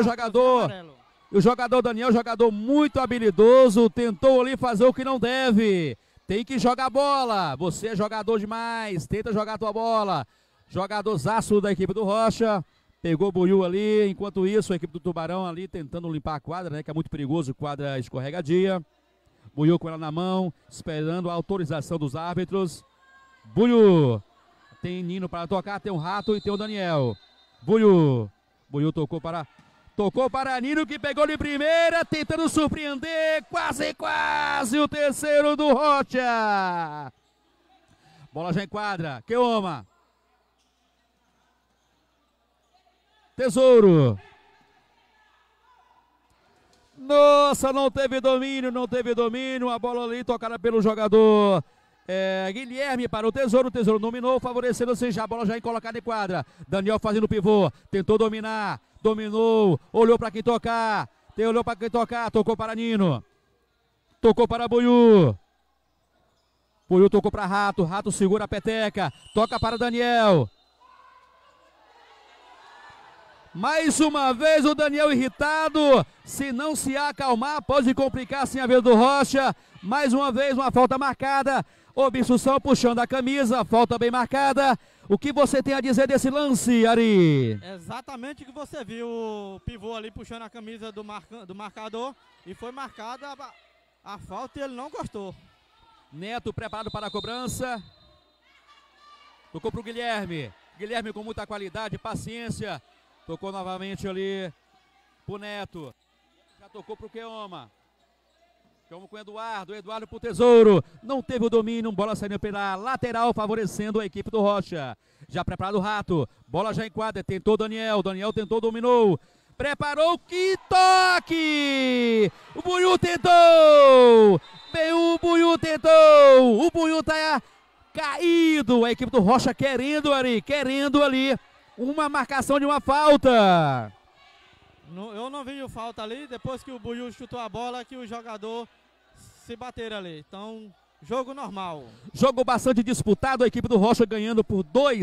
jogador muito habilidoso, tentou ali fazer o que não deve. Tem que jogar bola. Você é jogador demais, tenta jogar a tua bola. Jogadorzaço da equipe do Rocha. Pegou o Buiú ali, enquanto isso a equipe do Tubarão ali tentando limpar a quadra, né? Que é muito perigoso, quadra escorregadia. Buiú com ela na mão, esperando a autorização dos árbitros. Buiú. Tem Nino para tocar, tem o Rato e tem o Daniel. Buiú tocou para Nino, que pegou de primeira, tentando surpreender, quase o terceiro do Rocha. Bola já em quadra, Keoma. Tesouro. Nossa, não teve domínio, a bola ali tocada pelo jogador Guilherme para o Tesouro dominou, favorecendo assim, já a bola já colocada em quadra. Daniel fazendo pivô, tentou dominar, dominou, olhou para quem tocar, tocou para Nino, tocou para Buiú. Buiú tocou para Rato segura a peteca, toca para Daniel. Mais uma vez o Daniel irritado, se não se acalmar pode complicar assim a vida do Rocha. Mais uma vez uma falta marcada, obstrução puxando a camisa, falta bem marcada. O que você tem a dizer desse lance, Ari? Exatamente o que você viu, o pivô ali puxando a camisa do marcador e foi marcada a falta e ele não gostou. Neto preparado para a cobrança, tocou para o Guilherme com muita qualidade, paciência. Tocou novamente ali pro Neto. Já tocou pro Keoma. Keoma com o Eduardo pro Tesouro. Não teve o domínio, bola saindo pela lateral, favorecendo a equipe do Rocha. Já preparado o Rato. Bola já em quadra, tentou Daniel tentou, dominou. Preparou, que toque! O Buiú tentou! O Buiú tentou! O Buiú tá caído. A equipe do Rocha querendo ali uma marcação de uma falta. Eu não vi falta ali, depois que o Buiú chutou a bola, que o jogador se bateram ali. Então, jogo normal. Jogo bastante disputado, a equipe do Rocha ganhando por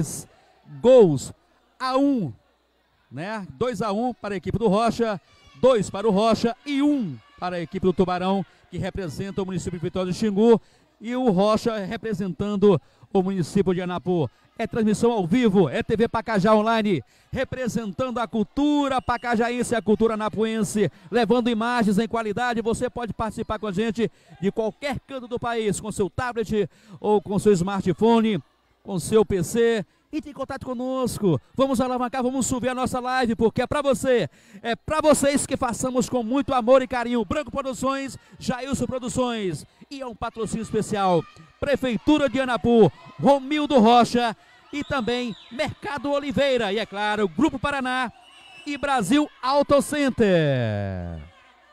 2-1, né? 2-1 para a equipe do Rocha, 2 para o Rocha e 1 para a equipe do Tubarão, que representa o município de Vitória do Xingu, e o Rocha representando o município de Anapu. É transmissão ao vivo, é TV Pacajá Online, representando a cultura pacajaense, a cultura anapuense, levando imagens em qualidade. Você pode participar com a gente de qualquer canto do país, com seu tablet ou com seu smartphone, com seu PC. Entre em contato conosco, vamos alavancar, vamos subir a nossa live, porque é para você, é para vocês que façamos com muito amor e carinho. Branco Produções, Jailson Produções, e é um patrocínio especial, Prefeitura de Anapu, Romildo Rocha e também Mercado Oliveira, e é claro, Grupo Paraná e Brasil Auto Center.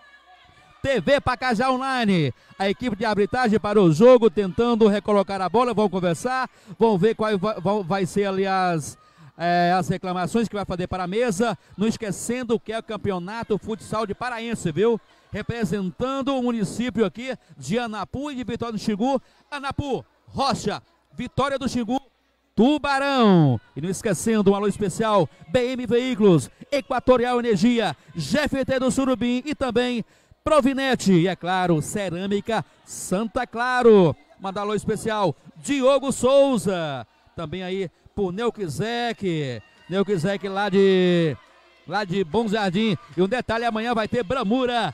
TV Pacajá Online, a equipe de arbitragem para o jogo, tentando recolocar a bola, vão conversar, vão ver qual vai ser ali as reclamações que vai fazer para a mesa, não esquecendo que é o campeonato futsal de Paraense, viu? Representando o município aqui de Anapu e de Vitória do Xingu, Anapu, Rocha, Vitória do Xingu, Tubarão. E não esquecendo um alô especial, BM Veículos, Equatorial Energia, GFT do Surubim e também Provinete, e é claro, Cerâmica Santa Claro. Mandar alô especial, Diogo Souza, também aí por Neuquizek lá de Bom Jardim. E um detalhe, amanhã vai ter Bramura,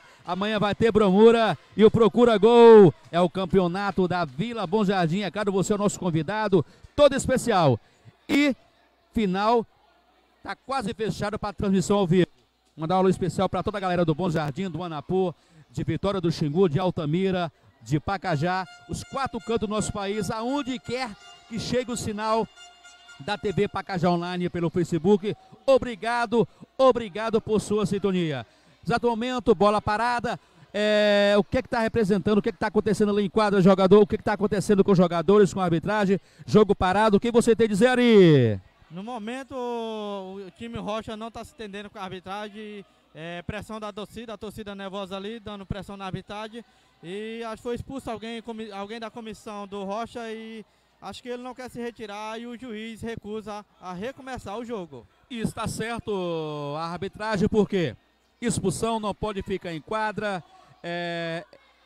e o Procura Gol, é o campeonato da Vila Bom Jardim, é claro, você é o nosso convidado, todo especial. E final, tá quase fechado para a transmissão ao vivo. Mandar um alô especial para toda a galera do Bom Jardim, do Anapu, de Vitória do Xingu, de Altamira, de Pacajá, os 4 cantos do nosso país, aonde quer que chegue o sinal da TV Pacajá Online pelo Facebook. Obrigado por sua sintonia. Exato momento, bola parada. O que está representando, o que está acontecendo ali em quadra, jogador, o que está acontecendo com os jogadores, com a arbitragem, jogo parado, o que você tem a dizer, Ari? No momento, o time Rocha não está se entendendo com a arbitragem, pressão da torcida, a torcida nervosa ali, dando pressão na arbitragem, e acho que foi expulso alguém da comissão do Rocha, e acho que ele não quer se retirar, e o juiz recusa a recomeçar o jogo. E está certo a arbitragem, por quê? Expulsão, não pode ficar em quadra, é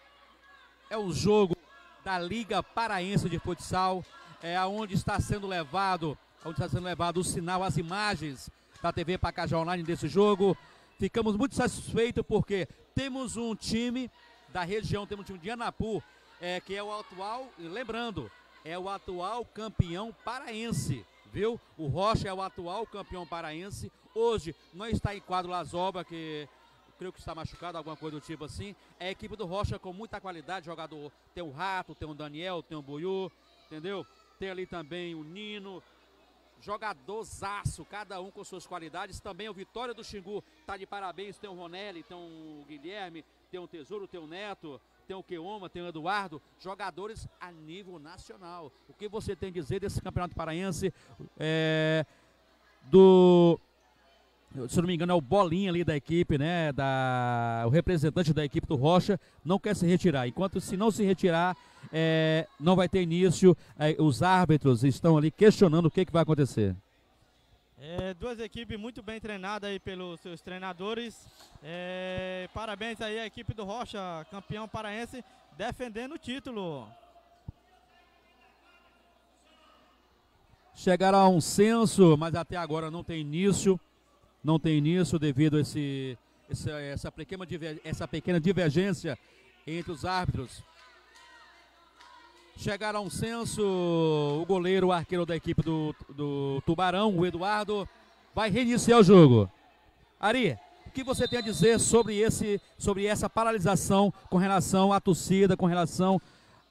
um jogo da Liga Paraense de Futsal, onde está sendo levado o sinal, as imagens da TV Pacajá Online desse jogo. Ficamos muito satisfeitos porque temos um time da região, temos um time de Anapu, que é o atual, lembrando, é o atual campeão paraense, viu? O Rocha é o atual campeão paraense. Hoje não está em quadro Lazoba, que creio que está machucado, alguma coisa do tipo assim. É a equipe do Rocha com muita qualidade, jogador, tem o Rato, tem o Daniel, tem o Buiú, entendeu? Tem ali também o Nino, jogadorzaço, cada um com suas qualidades. Também o Vitória do Xingu tá de parabéns, tem o Ronelli, tem o Guilherme, tem o Tesouro, tem o Neto, tem o Queoma, tem o Eduardo, jogadores a nível nacional. O que você tem a dizer desse campeonato paraense, se não me engano é o Bolinha ali da equipe, né, o representante da equipe do Rocha não quer se retirar, enquanto se não se retirar, não vai ter início, os árbitros estão ali questionando o que vai acontecer. Duas equipes muito bem treinadas aí pelos seus treinadores, parabéns aí à equipe do Rocha, campeão paraense, defendendo o título. Chegará a um censo, mas até agora não tem início devido a essa pequena divergência entre os árbitros. Chegará a um censo, o goleiro, o arqueiro da equipe do Tubarão, o Eduardo, vai reiniciar o jogo. Ari, o que você tem a dizer sobre essa paralisação com relação à torcida, com relação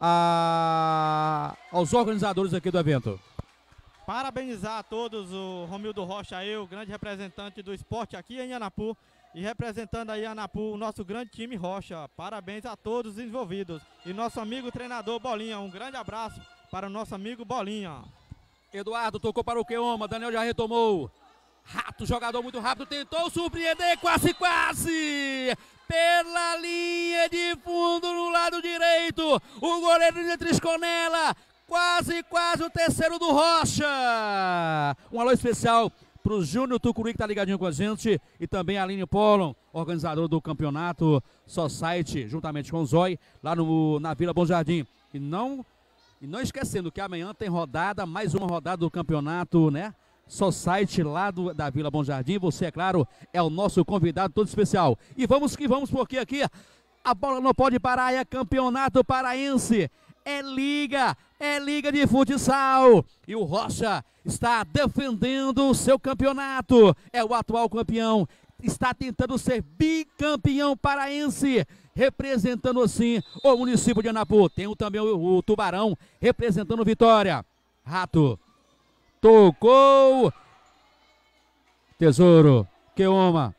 aos organizadores aqui do evento? Parabenizar a todos, o Romildo Rocha aí, o grande representante do esporte aqui em Anapu, e representando aí Anapu, o nosso grande time Rocha. Parabéns a todos os envolvidos. E nosso amigo treinador Bolinha, um grande abraço para o nosso amigo Bolinha. Eduardo tocou para o Queoma, Daniel já retomou. Rato, jogador muito rápido, tentou surpreender, quase, quase! Pela linha de fundo no lado direito, o goleiro de Trisconella, quase, quase o terceiro do Rocha. Um alô especial para o Júnior Tucuri, que está ligadinho com a gente, e também a Aline Pollon, organizador do campeonato Society, juntamente com o Zói, lá na Vila Bom Jardim. E não esquecendo que amanhã tem rodada, mais uma rodada do campeonato, né? Society lá da Vila Bom Jardim. Você, é claro, é o nosso convidado todo especial. E vamos que vamos, porque aqui a bola não pode parar, é campeonato paraense. É liga de futsal. E o Rocha está defendendo o seu campeonato. É o atual campeão. Está tentando ser bicampeão paraense, representando assim o município de Anapu. Tem também o Tubarão representando Vitória. Rato. Tocou. Tesouro. Keoma.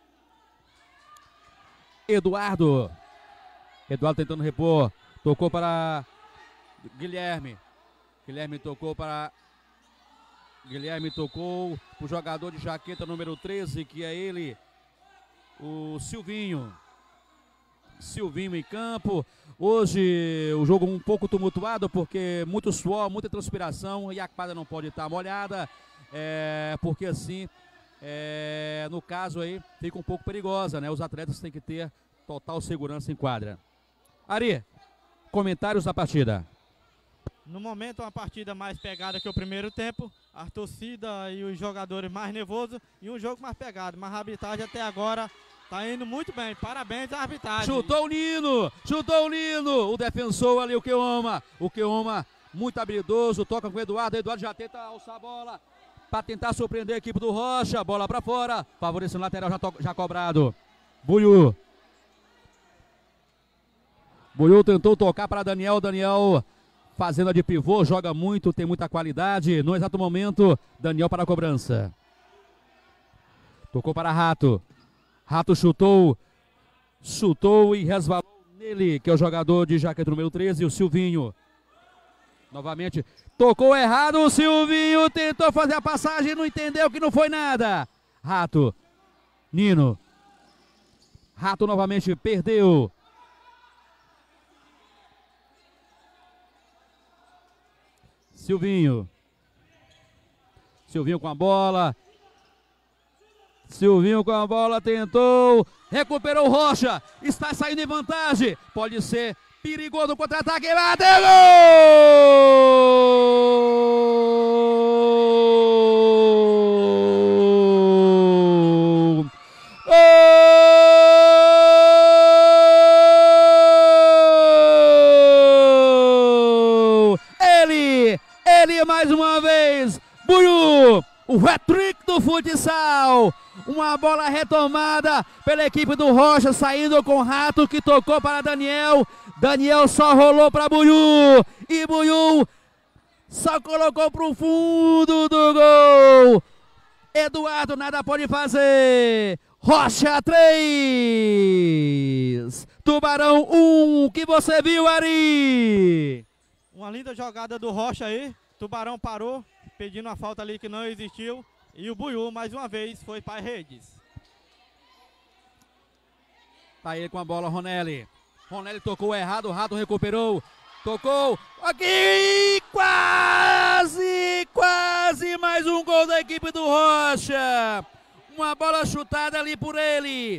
Eduardo tentando repor. Tocou para Guilherme. Guilherme tocou para o jogador de jaqueta número 13, que é ele, o Silvinho. Silvinho em campo. Hoje o jogo um pouco tumultuado, porque muito suor, muita transpiração, e a quadra não pode estar molhada, porque assim, no caso aí, fica um pouco perigosa, né? Os atletas têm que ter total segurança em quadra. Ari, comentários da partida. No momento, uma partida mais pegada que o primeiro tempo, a torcida e os jogadores mais nervosos, e um jogo mais pegado, mas a arbitragem até agora tá indo muito bem. Parabéns à arbitragem. Chutou o Nino, o defensor ali, o Keoma muito habilidoso, toca com o Eduardo já tenta alçar a bola para tentar surpreender a equipe do Rocha, bola para fora, favorecendo o lateral já cobrado. Buiú tentou tocar para Daniel fazendo a de pivô, joga muito, tem muita qualidade. No exato momento, Daniel para a cobrança. Tocou para Rato. Rato chutou e resvalou nele, que é o jogador de jaqueta número 13, o Silvinho. Novamente, tocou errado, o Silvinho tentou fazer a passagem, não entendeu que não foi nada. Rato, Nino. Rato novamente perdeu. Silvinho com a bola. Tentou. Recuperou o Rocha. Está saindo em vantagem. Pode ser perigoso o contra-ataque. Bateu! Ele mais uma vez, Buiú, o hat-trick do futsal, uma bola retomada pela equipe do Rocha, saindo com o Rato, que tocou para Daniel só rolou para Buiú, e Buiú só colocou para o fundo do gol. Eduardo nada pode fazer. Rocha 3, Tubarão 1, que você viu, Ari? Uma linda jogada do Rocha aí. Tubarão parou, pedindo a falta ali que não existiu. E o Buiú, mais uma vez, foi para as redes. Tá ele com a bola, Ronelli. Ronelli tocou errado, o Rato recuperou. Tocou, aqui, quase mais um gol da equipe do Rocha. Uma bola chutada ali por ele.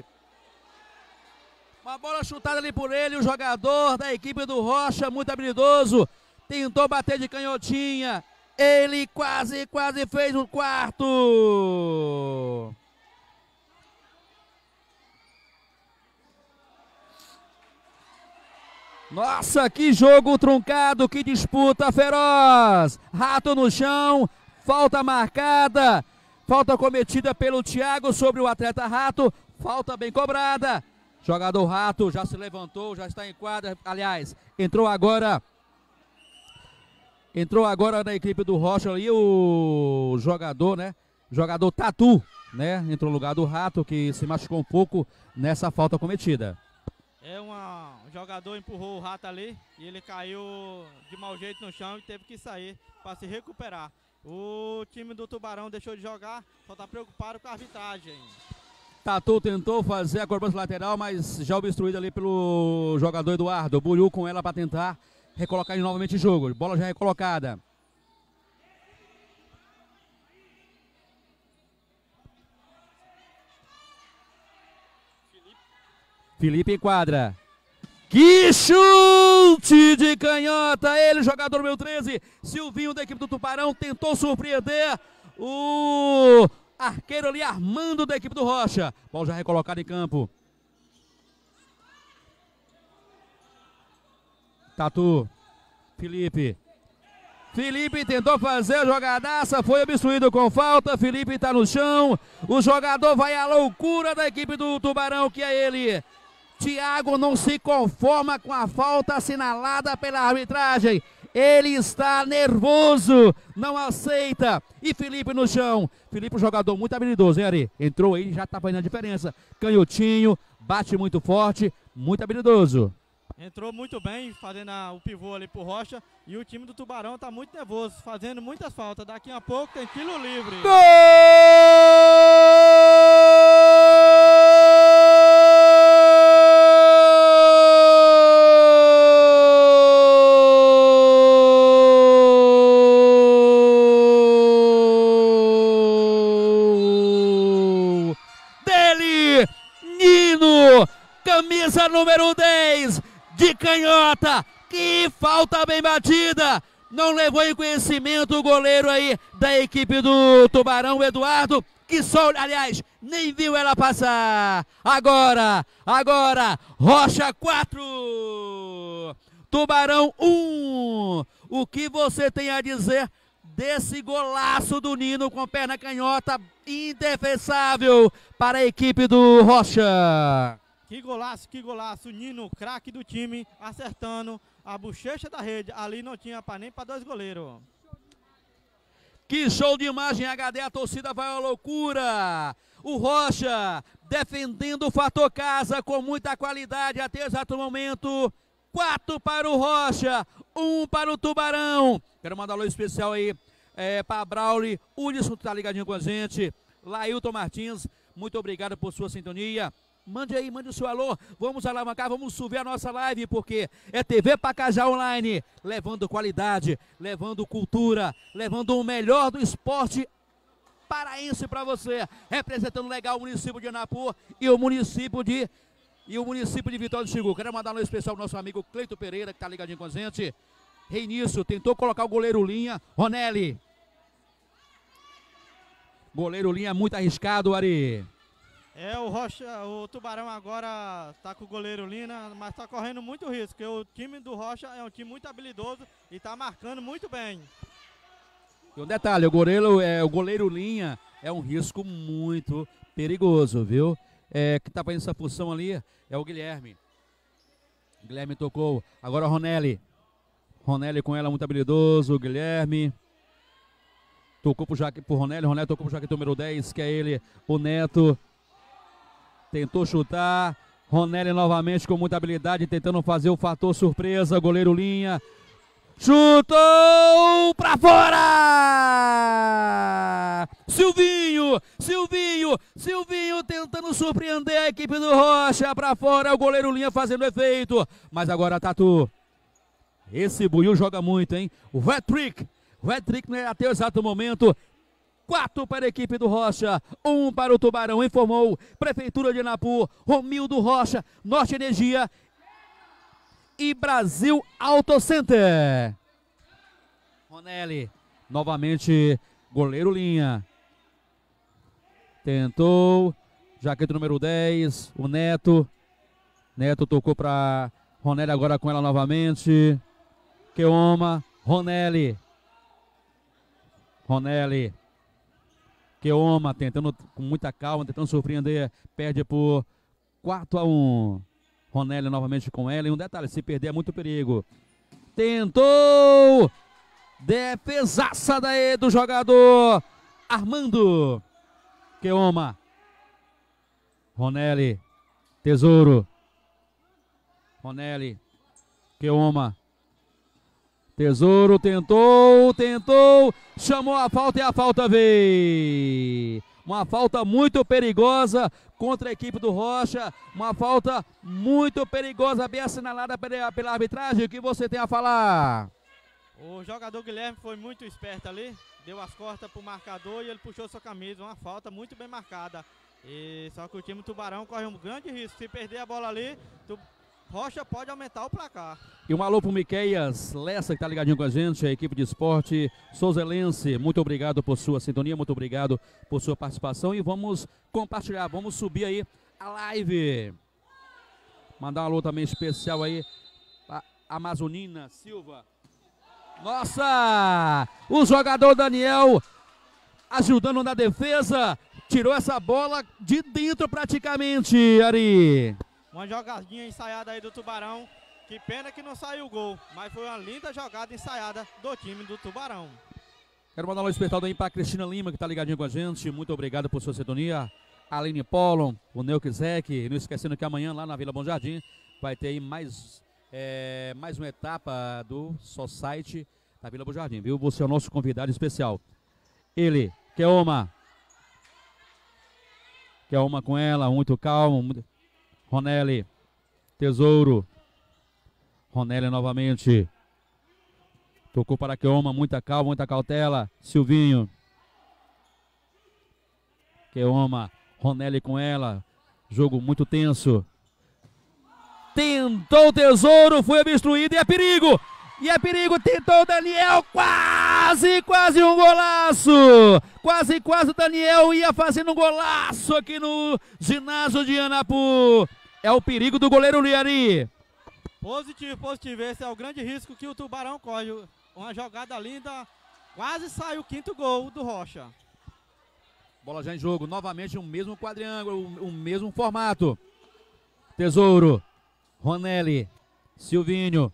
O jogador da equipe do Rocha, muito habilidoso. Tentou bater de canhotinha. Ele quase fez o quarto. Nossa, que jogo truncado, que disputa feroz. Rato no chão, falta marcada. Falta cometida pelo Thiago sobre o atleta Rato. Falta bem cobrada. Jogador Rato já se levantou, já está em quadra. Aliás, entrou agora na equipe do Rocha ali o jogador, né? Jogador Tatu, né? Entrou no lugar do Rato, que se machucou um pouco nessa falta cometida. O jogador empurrou o Rato ali e ele caiu de mau jeito no chão e teve que sair para se recuperar. O time do Tubarão deixou de jogar, só tá preocupado com a arbitragem. Tatu tentou fazer a cobrança lateral, mas já obstruída ali pelo jogador Eduardo. Buiu com ela para tentar recolocar novamente o jogo. Bola já recolocada. Felipe enquadra. Que chute de canhota! Ele, jogador número 13, Silvinho da equipe do Tubarão, tentou surpreender o arqueiro ali, Armando da equipe do Rocha. Bola já recolocada em campo. Tatu. Felipe. Felipe tentou fazer a jogadaça, foi obstruído com falta. Felipe está no chão. O jogador vai à loucura da equipe do Tubarão, que é ele. Thiago não se conforma com a falta assinalada pela arbitragem. Ele está nervoso, não aceita. E Felipe no chão. Felipe, um jogador muito habilidoso, hein, Ari? Entrou aí, já está fazendo a diferença. Canhotinho, bate muito forte, muito habilidoso. Entrou muito bem, fazendo o pivô ali pro Rocha. E o time do Tubarão tá muito nervoso, fazendo muitas faltas. Daqui a pouco tem tiro livre. Gol! Dele, Nino, camisa número 10. De canhota, que falta bem batida, não levou em conhecimento o goleiro aí da equipe do Tubarão, o Eduardo, que só, aliás, nem viu ela passar. Agora, Rocha 4, Tubarão 1. O que você tem a dizer desse golaço do Nino com perna canhota, indefensável para a equipe do Rocha? Que golaço, Nino, craque do time, acertando a bochecha da rede. Ali não tinha nem para dois goleiros. Que show de imagem HD, a torcida vai à loucura. O Rocha defendendo o fator casa com muita qualidade até o exato momento. 4 para o Rocha, 1 para o Tubarão. Quero mandar um alô especial aí para Brauli, Ulisson tá ligadinho com a gente. Lailton Martins, muito obrigado por sua sintonia. Mande aí, mande o seu alô, vamos alavancar, vamos subir a nossa live, porque é TV Pacajá Online, levando qualidade, levando cultura, levando o melhor do esporte paraense para você, representando legal o município de Anapu e o município de Vitória do Xingu. Quero mandar um especial pro nosso amigo Cleito Pereira, que tá ligadinho com a gente. Reinício, tentou colocar o goleiro Linha, Ronelli. Goleiro Linha muito arriscado, Ari. O Rocha, o Tubarão agora tá com o goleiro Lina, mas tá correndo muito risco, porque o time do Rocha é um time muito habilidoso e tá marcando muito bem. E um detalhe, o goleiro Linha é um risco muito perigoso, viu? Que tá fazendo essa função ali é o Guilherme. Guilherme tocou, agora o Ronelli. Ronelli com ela muito habilidoso, Guilherme. Tocou pro Ronelli, Ronelli tocou pro jaquete número 10, que é ele, o Neto. Tentou chutar, Ronelli novamente com muita habilidade, tentando fazer o fator surpresa, goleiro Linha, chutou pra fora! Silvinho tentando surpreender a equipe do Rocha, pra fora, o goleiro Linha fazendo efeito, mas agora Tatu, esse Buiu joga muito, hein? O hat-trick até o exato momento. 4 para a equipe do Rocha, 1 para o Tubarão, informou Prefeitura de Anapu, Romildo Rocha, Norte Energia e Brasil Auto Center. Ronelli, novamente, goleiro Linha. Tentou, jaquete número 10, o Neto. Neto tocou para Ronelli agora com ela novamente. Keoma, Ronelli. Keoma tentando com muita calma, tentando surpreender, perde por 4-1. Ronelli novamente com ela. E um detalhe, se perder é muito perigo. Tentou! Defesaça do jogador Armando. Keoma. Ronelli. Tesouro. Ronelli. Keoma. Tesouro tentou, chamou a falta e a falta veio. Uma falta muito perigosa contra a equipe do Rocha, uma falta muito perigosa, bem assinalada pela arbitragem. O que você tem a falar? O jogador Guilherme foi muito esperto ali, deu as costas pro marcador e ele puxou sua camisa, uma falta muito bem marcada. Só que o time do Tubarão corre um grande risco, se perder a bola ali, Rocha pode aumentar o placar. E um alô pro Miqueias Lessa, que tá ligadinho com a gente, a equipe de esporte Souzelense. Muito obrigado por sua sintonia, muito obrigado por sua participação. E vamos compartilhar, vamos subir aí a live. Mandar um alô também especial aí a Amazonina Silva. Nossa! O jogador Daniel ajudando na defesa, tirou essa bola de dentro praticamente, Ari. Uma jogadinha ensaiada aí do Tubarão. Que pena que não saiu o gol, mas foi uma linda jogada ensaiada do time do Tubarão. Quero mandar um alô especial aí para Cristina Lima, que está ligadinho com a gente. Muito obrigado por sua sintonia. Aline Polon, o Neuquizek. Não esquecendo que amanhã lá na Vila Bom Jardim vai ter aí mais uma etapa do Society da Vila Bom Jardim, viu? Você é o nosso convidado especial. Ele, Keoma com ela, muito calmo. Ronelli, Tesouro. Ronelli novamente. Tocou para Keoma, muita calma, muita cautela. Silvinho. Keoma, Ronelli com ela. Jogo muito tenso. Tentou o Tesouro, foi obstruído e é perigo! E é perigo, tentou o Daniel, quase um golaço! Quase o Daniel ia fazendo um golaço aqui no ginásio de Anapu. É o perigo do goleiro Liari. Positivo, esse é o grande risco que o Tubarão corre. Uma jogada linda, quase sai o quinto gol do Rocha. Bola já em jogo, novamente o mesmo quadriângulo, o mesmo formato. Tesouro, Ronelli, Silvinho.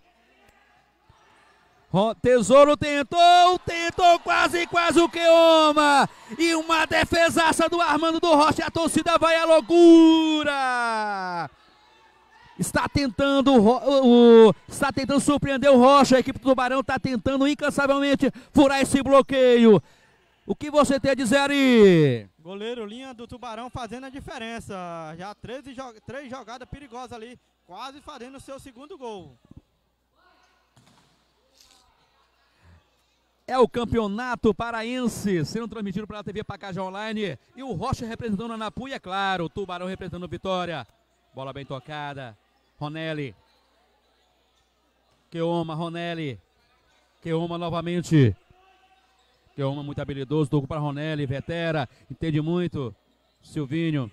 Tesouro tentou quase o Keoma. E uma defesaça do Armando do Rocha, a torcida vai à loucura. Está tentando surpreender o Rocha, a equipe do Tubarão está tentando incansavelmente furar esse bloqueio. O que você tem a dizer, Ari? Goleiro linha do Tubarão fazendo a diferença. Já três jogadas perigosas ali, quase fazendo o seu segundo gol. É o campeonato paraense sendo transmitido pela TV Pacajá Online. E o Rocha representando a Anapu e, é claro, o Tubarão representando Vitória. Bola bem tocada. Ronelli. Keoma, Ronelli. Keoma novamente. Keoma muito habilidoso. Tocou para Ronelli. Vetera. Entende muito. Silvinho.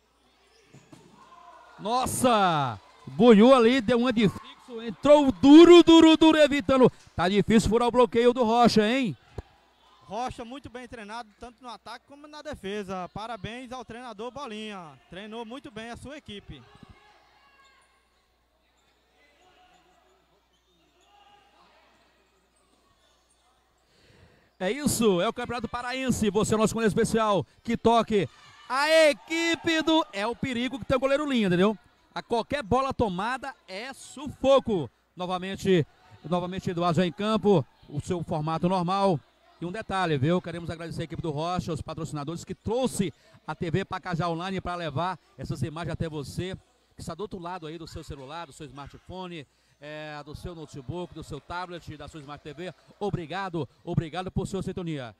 Nossa! Boiou ali, deu uma de fixo. Entrou duro, evitando. Tá difícil furar o bloqueio do Rocha, hein? Rocha muito bem treinado, tanto no ataque como na defesa. Parabéns ao treinador Bolinha. Treinou muito bem a sua equipe. É isso, é o Campeonato Paraense. Você é o nosso goleiro especial. Que toque a equipe do... É o perigo que tem o goleiro linha, entendeu? A qualquer bola tomada é sufoco. Novamente Eduardo já em campo. O seu formato normal. E um detalhe, viu? Queremos agradecer a equipe do Rocha, os patrocinadores que trouxe a TV Pacajá Online para levar essas imagens até você, que está do outro lado aí do seu celular, do seu smartphone, do seu notebook, do seu tablet, da sua Smart TV. Obrigado por sua sintonia.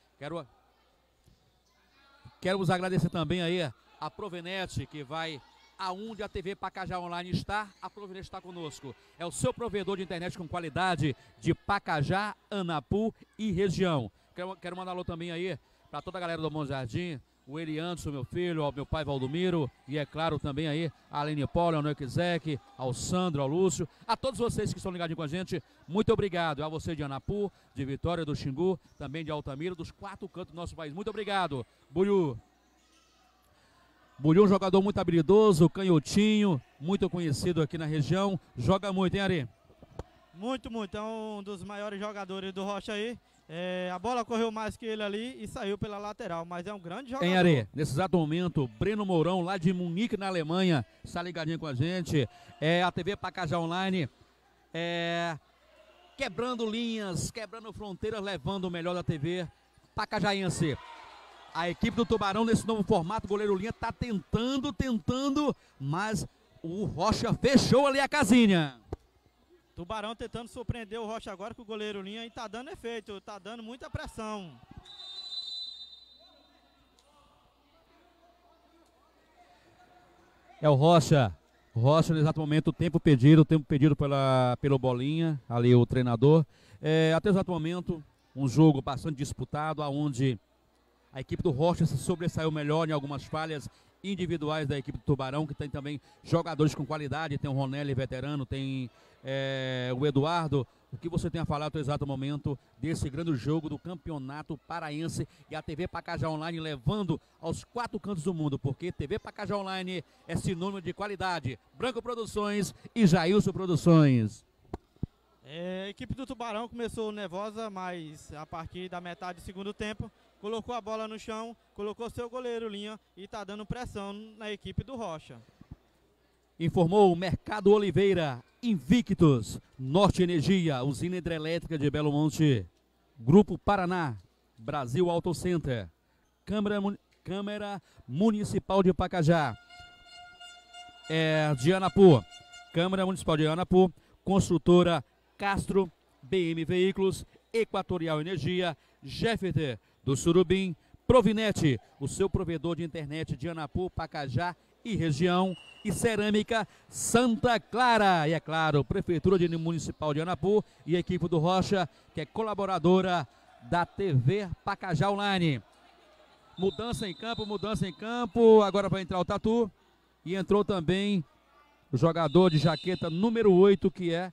Quero vos agradecer também aí a Provenet, que vai aonde a TV Pacajá Online está, a Provenet está conosco. É o seu provedor de internet com qualidade de Pacajá, Anapu e região. Quero mandar alô também aí para toda a galera do Bom Jardim, o Elianderson, meu filho, ao meu pai Valdomiro, e é claro também aí a Aline Paula, ao Neuquizek, ao Sandro, ao Lúcio, a todos vocês que estão ligados com a gente, muito obrigado. A você de Anapu, de Vitória, do Xingu, também de Altamira, dos 4 cantos do nosso país. Muito obrigado, Buiú, um jogador muito habilidoso, canhotinho, muito conhecido aqui na região, joga muito, hein, Ari? Muito, é um dos maiores jogadores do Rocha aí. A bola correu mais que ele ali e saiu pela lateral, mas é um grande jogador. Hein, Ari? Nesse exato momento, Breno Mourão, lá de Munique, na Alemanha, está ligadinho com a gente. A TV Pacajá Online quebrando linhas, quebrando fronteiras, levando o melhor da TV pacajaense. A equipe do Tubarão nesse novo formato, o goleiro Linha está tentando, mas o Rocha fechou ali a casinha. Tubarão tentando surpreender o Rocha agora com o goleiro Linha e tá dando efeito, tá dando muita pressão. É o Rocha. O Rocha, no exato momento, o tempo pedido pelo Bolinha, ali o treinador. Até o exato momento, um jogo bastante disputado, onde a equipe do Rocha se sobressaiu melhor em algumas falhas individuais da equipe do Tubarão, que tem também jogadores com qualidade, tem o Ronelli veterano, tem o Eduardo. O que você tem a falar até o exato momento desse grande jogo do Campeonato Paraense e a TV Pacajá Online levando aos 4 cantos do mundo, porque TV Pacajá Online é sinônimo de qualidade. Branco Produções e Jailson Produções. A equipe do Tubarão começou nervosa, mas a partir da metade do segundo tempo, colocou a bola no chão, colocou seu goleiro Linha e está dando pressão na equipe do Rocha. Informou o Mercado Oliveira, Invictus, Norte Energia, Usina Hidrelétrica de Belo Monte, Grupo Paraná, Brasil Auto Center, Câmara Municipal de Pacajá, de Anapu, Câmara Municipal de Anapu, Construtora Castro, BM Veículos, Equatorial Energia, Jeffeter do Surubim, Provinete, o seu provedor de internet de Anapu, Pacajá e região, e Cerâmica Santa Clara. E é claro, Prefeitura Municipal de Anapu e a equipe do Rocha, que é colaboradora da TV Pacajá Online. Mudança em campo, agora vai entrar o Tatu. E entrou também o jogador de jaqueta número 8, que é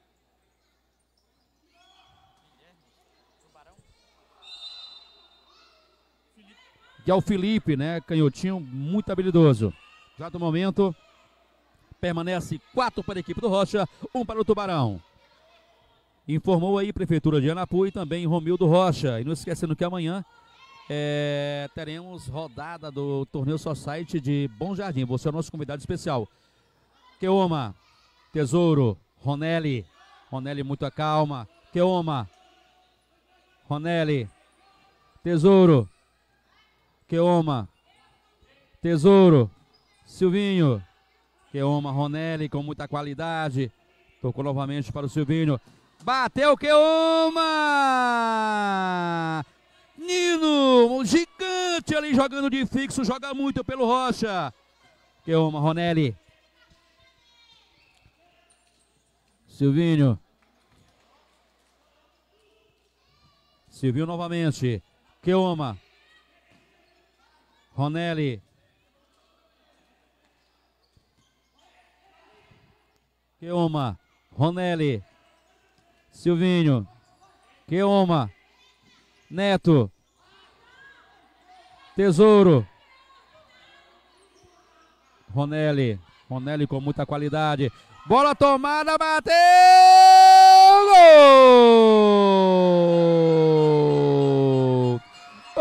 o Felipe, né? Canhotinho, muito habilidoso. Já no momento, permanece 4 para a equipe do Rocha, 1 para o Tubarão. Informou aí Prefeitura de Anapu e também Romildo Rocha. E não esquecendo que amanhã teremos rodada do Torneio Society de Bom Jardim. Você é o nosso convidado especial. Keoma, Tesouro, Ronelli. Ronelli muito calma. Keoma, Ronelli, Tesouro, Keoma, Tesouro, Silvinho, Keoma, Ronelli com muita qualidade. Tocou novamente para o Silvinho. Bateu Keoma! Nino, um gigante ali jogando de fixo, joga muito pelo Rocha. Keoma, Ronelli. Silvinho. Silvinho novamente. Keoma. Ronelli. Keoma. Ronelli. Silvinho. Keoma. Neto. Tesouro. Ronelli. Ronelli com muita qualidade. Bola tomada, bateu! Gol!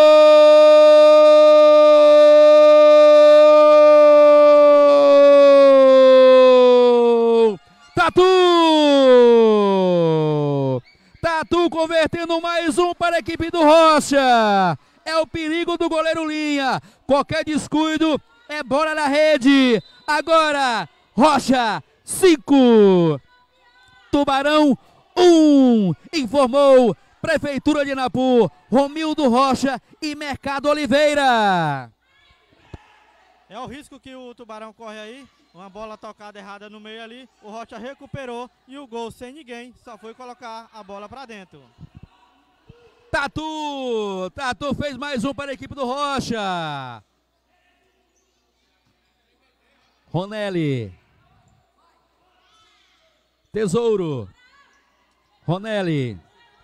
Gol! Tatu! Tatu convertendo mais um para a equipe do Rocha. É o perigo do goleiro Linha. Qualquer descuido é bola na rede. Agora, Rocha 5, Tubarão 1, informou Prefeitura de Anapu, Romildo Rocha e Mercado Oliveira. É o risco que o Tubarão corre aí, uma bola tocada errada no meio ali, o Rocha recuperou e o gol sem ninguém, só foi colocar a bola para dentro. Tatu fez mais um para a equipe do Rocha. Ronelli. Tesouro. Ronelli.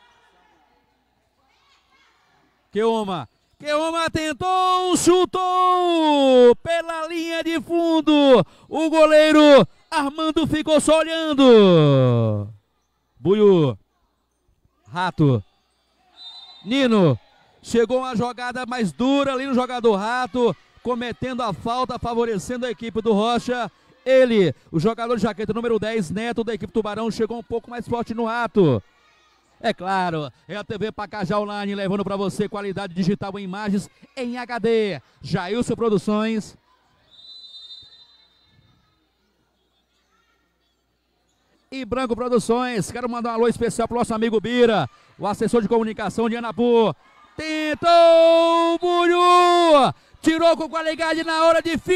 Keoma. Keoma tentou, chutou pela linha de fundo. O goleiro Armando ficou só olhando. Buiú. Rato. Nino. Chegou uma jogada mais dura ali no jogador Rato, cometendo a falta, favorecendo a equipe do Rocha. Ele, o jogador de jaqueta número 10, Neto, da equipe Tubarão, chegou um pouco mais forte no Rato. É claro, é a TV Pacajá Online levando para você qualidade digital em imagens em HD. Jailson Produções. E Branco Produções. Quero mandar um alô especial pro nosso amigo Bira, o assessor de comunicação de Anapu. Tentou o Bulho. Tirou com qualidade na hora de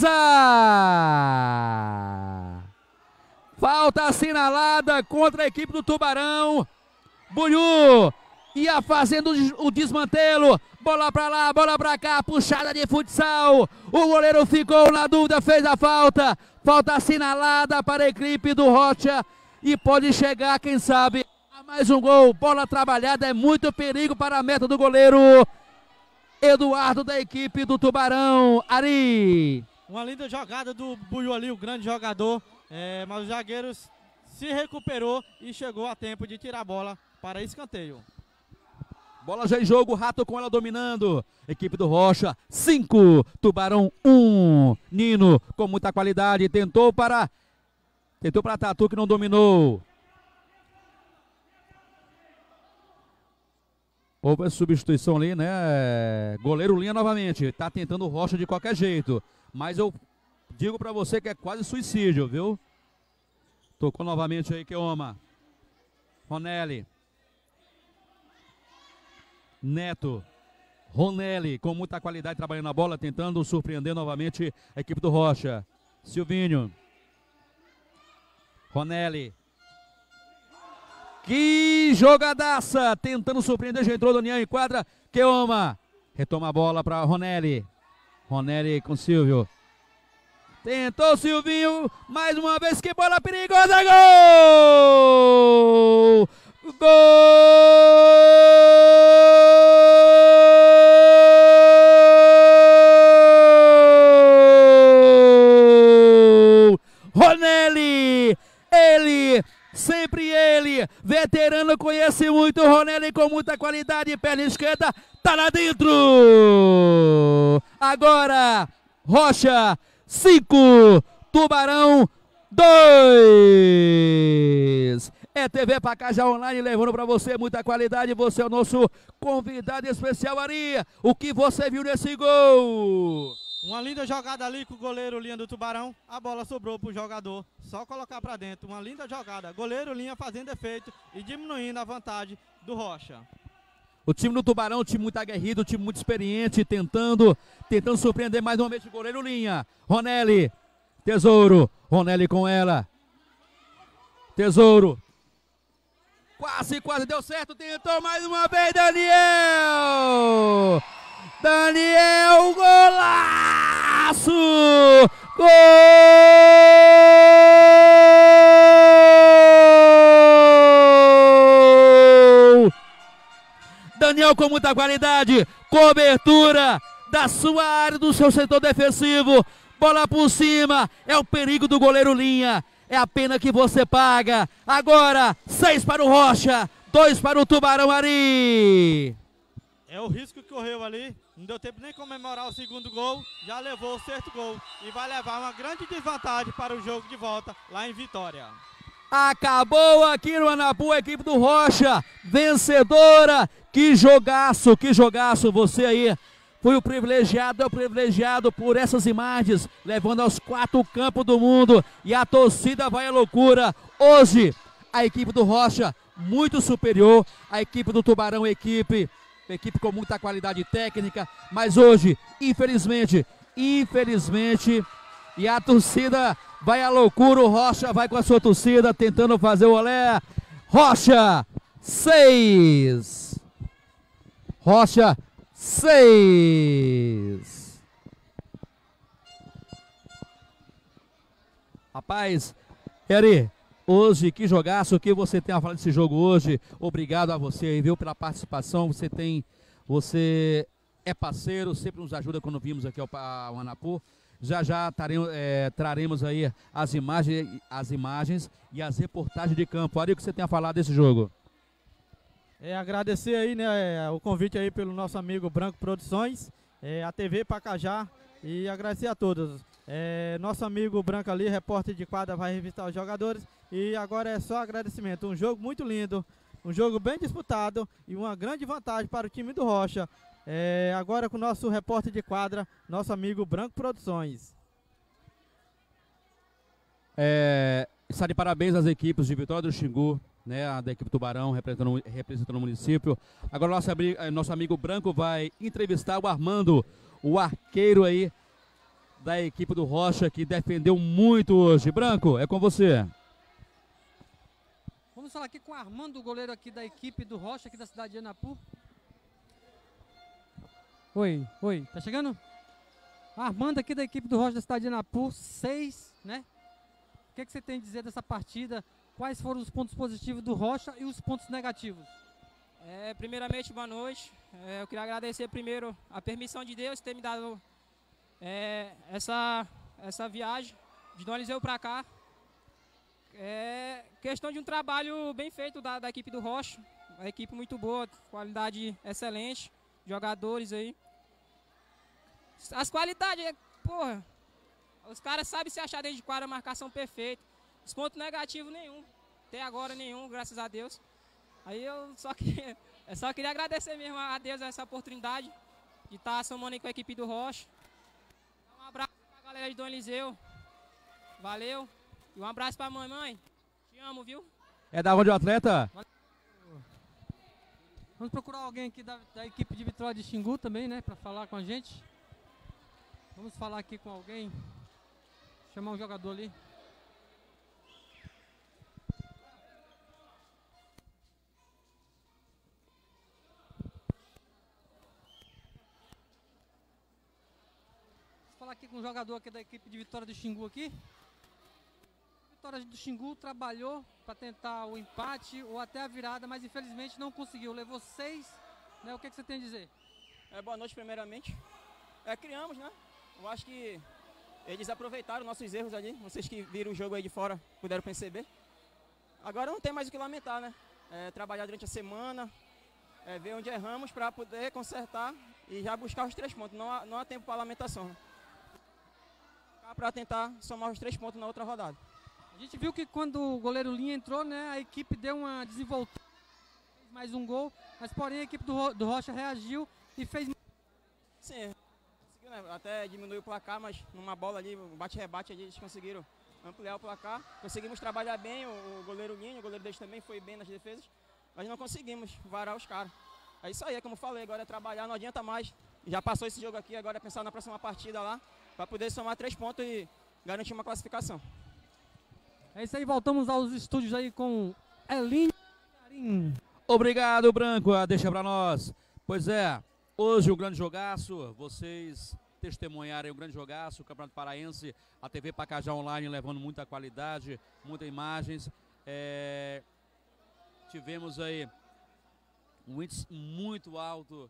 finalizar. Falta assinalada contra a equipe do Tubarão. Bulhu ia fazendo o desmantelo. Bola pra lá, bola pra cá, puxada de futsal. O goleiro ficou na dúvida, fez a falta. Falta assinalada para a equipe do Rocha. E pode chegar, quem sabe, a mais um gol. Bola trabalhada, é muito perigo para a meta do goleiro Eduardo da equipe do Tubarão. Ari. Uma linda jogada do Bulho ali, o grande jogador. Mas os zagueiros se recuperou e chegou a tempo de tirar a bola para escanteio. Bola já em jogo, Rato com ela dominando. Equipe do Rocha, 5, Tubarão 1. Nino com muita qualidade, tentou para Tatu, que não dominou. Houve a substituição ali, né? Goleiro Linha novamente, tá tentando o Rocha de qualquer jeito. Mas eu digo para você que é quase suicídio, viu? Tocou novamente aí, Keoma. Ronelli. Neto. Ronelli com muita qualidade trabalhando na bola, tentando surpreender novamente a equipe do Rocha. Silvinho. Ronelli. Que jogadaça! Tentando surpreender, já entrou o Daniel em quadra. Keoma. Retoma a bola para Ronelli. Ronelli com Silvio. Tentou Silvinho, mais uma vez, que bola perigosa, gol! Gol! Ronelli, sempre ele, veterano, conhece muito, Ronelli com muita qualidade, perna esquerda, tá lá dentro! Agora, Rocha, 5, Tubarão 2. É TV Pacajá Online levando para você muita qualidade. Você é o nosso convidado especial, Ari. O que você viu nesse gol? Uma linda jogada ali com o goleiro Linha do Tubarão. A bola sobrou pro jogador, só colocar para dentro. Uma linda jogada. Goleiro Linha fazendo efeito e diminuindo a vantagem do Rocha. O time do Tubarão, um time muito aguerrido, um time muito experiente, tentando surpreender mais uma vez o goleiro Linha. Ronelli, Tesouro, Ronelli com ela. Tesouro. Quase deu certo, tentou mais uma vez, Daniel! Daniel, golaço! Gol! Daniel com muita qualidade, cobertura da sua área, do seu setor defensivo, bola por cima, é o perigo do goleiro Linha, é a pena que você paga. Agora, 6 para o Rocha, 2 para o Tubarão, Ari. É o risco que correu ali, não deu tempo nem comemorar o segundo gol, já levou o sexto gol e vai levar uma grande desvantagem para o jogo de volta lá em Vitória. Acabou aqui no Anapu, a equipe do Rocha, vencedora. Que jogaço, você aí foi o privilegiado, é o privilegiado por essas imagens, levando aos 4 campos do mundo, e a torcida vai à loucura. Hoje, a equipe do Rocha, muito superior, a equipe do Tubarão, equipe com muita qualidade técnica, mas hoje, infelizmente, e a torcida vai à loucura, o Rocha vai com a sua torcida, tentando fazer o olé. Rocha, 6. Rocha, 6. Rapaz, Eri, hoje, que jogaço, o que você tem a falar desse jogo hoje? Obrigado a você aí, viu, pela participação. Você é parceiro, sempre nos ajuda quando vimos aqui ao Anapu. Já traremos aí as imagens e as reportagens de campo. Ari, o que você tem a falar desse jogo? Agradecer aí, né, o convite aí pelo nosso amigo Branco Produções, a TV Pacajá, e agradecer a todos. Nosso amigo Branco ali, repórter de quadra, vai revistar os jogadores, e agora é só agradecimento. Um jogo muito lindo, um jogo bem disputado e uma grande vantagem para o time do Rocha. Agora com o nosso repórter de quadra, nosso amigo Branco Produções. Está de parabéns às equipes de Vitória do Xingu, né, a da equipe Tubarão representando o município. Agora nosso amigo Branco vai entrevistar o Armando, o arqueiro aí da equipe do Rocha, que defendeu muito hoje. Branco, é com você. Vamos falar aqui com o Armando, o goleiro aqui da equipe do Rocha, aqui da cidade de Anapu. Oi, tá chegando? Armando aqui da equipe do Rocha da cidade de Anapu, 6, né? O que você tem a dizer dessa partida? Quais foram os pontos positivos do Rocha e os pontos negativos? Primeiramente, boa noite. Eu queria agradecer primeiro a permissão de Deus ter me dado essa viagem de Dom Eliseu para cá. Questão de um trabalho bem feito da equipe do Rocha. Uma equipe muito boa, qualidade excelente, jogadores aí. As qualidades, porra, os caras sabem se achar dentro de quadra, marcação perfeita. Os pontos negativos nenhum, até agora nenhum, graças a Deus. Aí eu só queria agradecer mesmo a Deus essa oportunidade de estar somando aí com a equipe do Rocha. Um abraço pra galera de Dom Eliseu, valeu. E um abraço pra mamãe, te amo, viu? É da onde o atleta? Vamos procurar alguém aqui da equipe de Vitória de Xingu também, né, pra falar com a gente. Vamos falar aqui com alguém, chamar um jogador ali. Vamos falar aqui com um jogador aqui da equipe de Vitória do Xingu aqui. Vitória do Xingu trabalhou para tentar o empate ou até a virada, mas infelizmente não conseguiu. Levou 6, né? O que você tem a dizer? Boa noite primeiramente. Criamos, né? Eu acho que eles aproveitaram nossos erros ali. Vocês que viram o jogo aí de fora puderam perceber. Agora não tem mais o que lamentar, né? Trabalhar durante a semana, ver onde erramos para poder consertar e já buscar os 3 pontos. Não há tempo para lamentação, né? Para tentar somar os 3 pontos na outra rodada. A gente viu que quando o goleiro Linha entrou, né, a equipe deu uma desenvoltura, fez mais um gol, mas porém a equipe do Rocha reagiu e fez... Sim, conseguiu, né? Até diminuiu o placar, mas numa bola ali, um bate-rebate ali, eles conseguiram ampliar o placar. Conseguimos trabalhar bem, o goleiro Linha, o goleiro deles também foi bem nas defesas, mas não conseguimos varar os caras. É isso aí, como eu falei, agora é trabalhar, não adianta mais. Já passou esse jogo aqui, agora é pensar na próxima partida lá, para poder somar 3 pontos e garantir uma classificação. É isso aí, voltamos aos estúdios aí com Elinho. Obrigado, Branco, deixa pra nós. Pois hoje um grande jogaço, vocês testemunharem um grande jogaço, o Campeonato Paraense, a TV Pacajá Online levando muita qualidade, muitas imagens. Tivemos aí um índice muito alto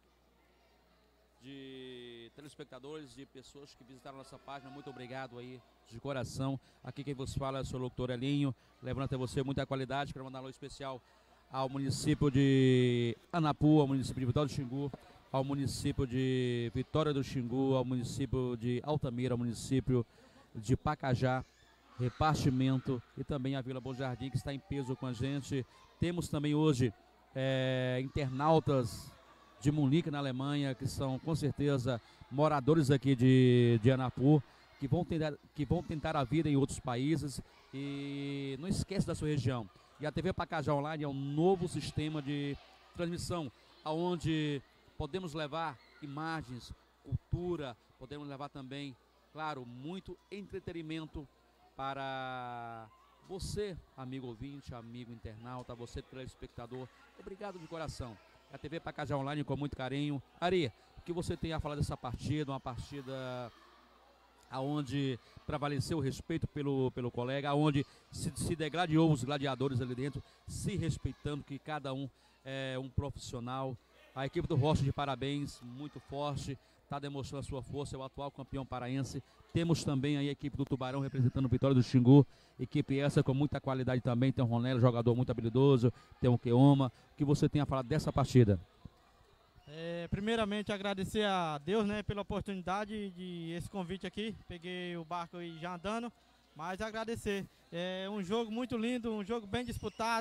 de telespectadores, de pessoas que visitaram nossa página. Muito obrigado aí, de coração. Aqui quem vos fala é o seu locutor Elinho, levando até você muita qualidade. Quero mandar um alô especial ao município de Anapu, ao município de Vitória do Xingu, ao município de Vitória do Xingu, ao município de Altamira, ao município de Pacajá, Repartimento, e também a Vila Bom Jardim, que está em peso com a gente. Temos também hoje internautas de Munique, na Alemanha, que são com certeza moradores aqui de Anapu, que vão tentar a vida em outros países, e não esquece da sua região. E a TV Pacajá Online é um novo sistema de transmissão, onde podemos levar imagens, cultura, podemos levar também, claro, muito entretenimento para você, amigo ouvinte, amigo internauta, você telespectador. Obrigado de coração. A TV Pacajá Online com muito carinho. Ari, o que você tem a falar dessa partida? Uma partida onde prevaleceu o respeito pelo colega, onde se degladiou os gladiadores ali dentro, se respeitando, que cada um é um profissional. A equipe do Rocha de parabéns, muito forte, está demonstrando a sua força, é o atual campeão paraense. Temos também aí a equipe do Tubarão representando Vitória do Xingu, equipe essa com muita qualidade também. Tem o Ronelo, jogador muito habilidoso, tem o Keoma. O que você tem a falar dessa partida? Primeiramente agradecer a Deus, né, pela oportunidade de esse convite aqui. Peguei o barco aí já andando, mas agradecer. É um jogo muito lindo, um jogo bem disputado,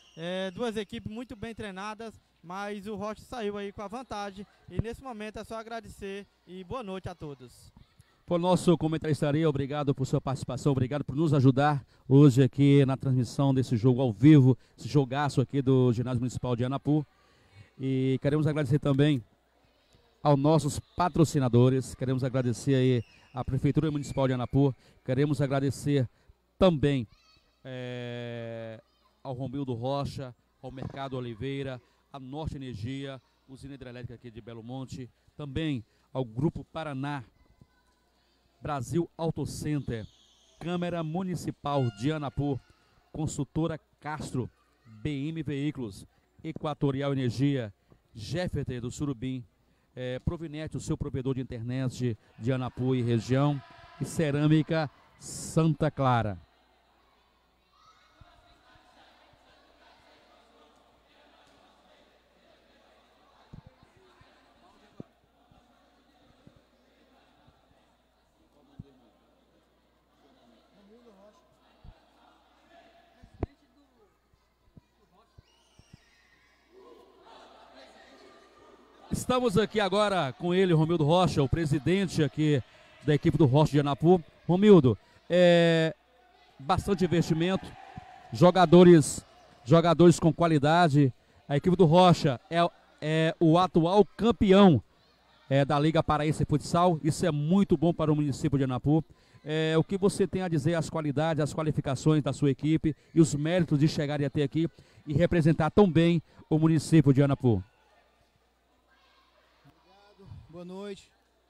duas equipes muito bem treinadas, mas o Rocha saiu aí com a vantagem. E nesse momento é só agradecer e boa noite a todos. Por nosso comentarista Ari, obrigado por sua participação, obrigado por nos ajudar hoje aqui na transmissão desse jogo ao vivo, esse jogaço aqui do Ginásio Municipal de Anapu. E queremos agradecer também aos nossos patrocinadores, queremos agradecer aí à Prefeitura Municipal de Anapu, queremos agradecer também ao Romildo Rocha, ao Mercado Oliveira, à Norte Energia, usina hidrelétrica aqui de Belo Monte, também ao Grupo Paraná, Brasil Auto Center, Câmara Municipal de Anapu, Consultora Castro, BM Veículos, Equatorial Energia, Jeffeter do Surubim, Provinete, o seu provedor de internet de Anapu e região, e Cerâmica Santa Clara. Estamos aqui agora com ele, Romildo Rocha, o presidente aqui da equipe do Rocha de Anapu. Romildo, bastante investimento, jogadores com qualidade. A equipe do Rocha é o atual campeão da Liga Paraense Futsal. Isso é muito bom para o município de Anapu. O que você tem a dizer, as qualidades, as qualificações da sua equipe e os méritos de chegarem até aqui e representar tão bem o município de Anapu? Boa noite.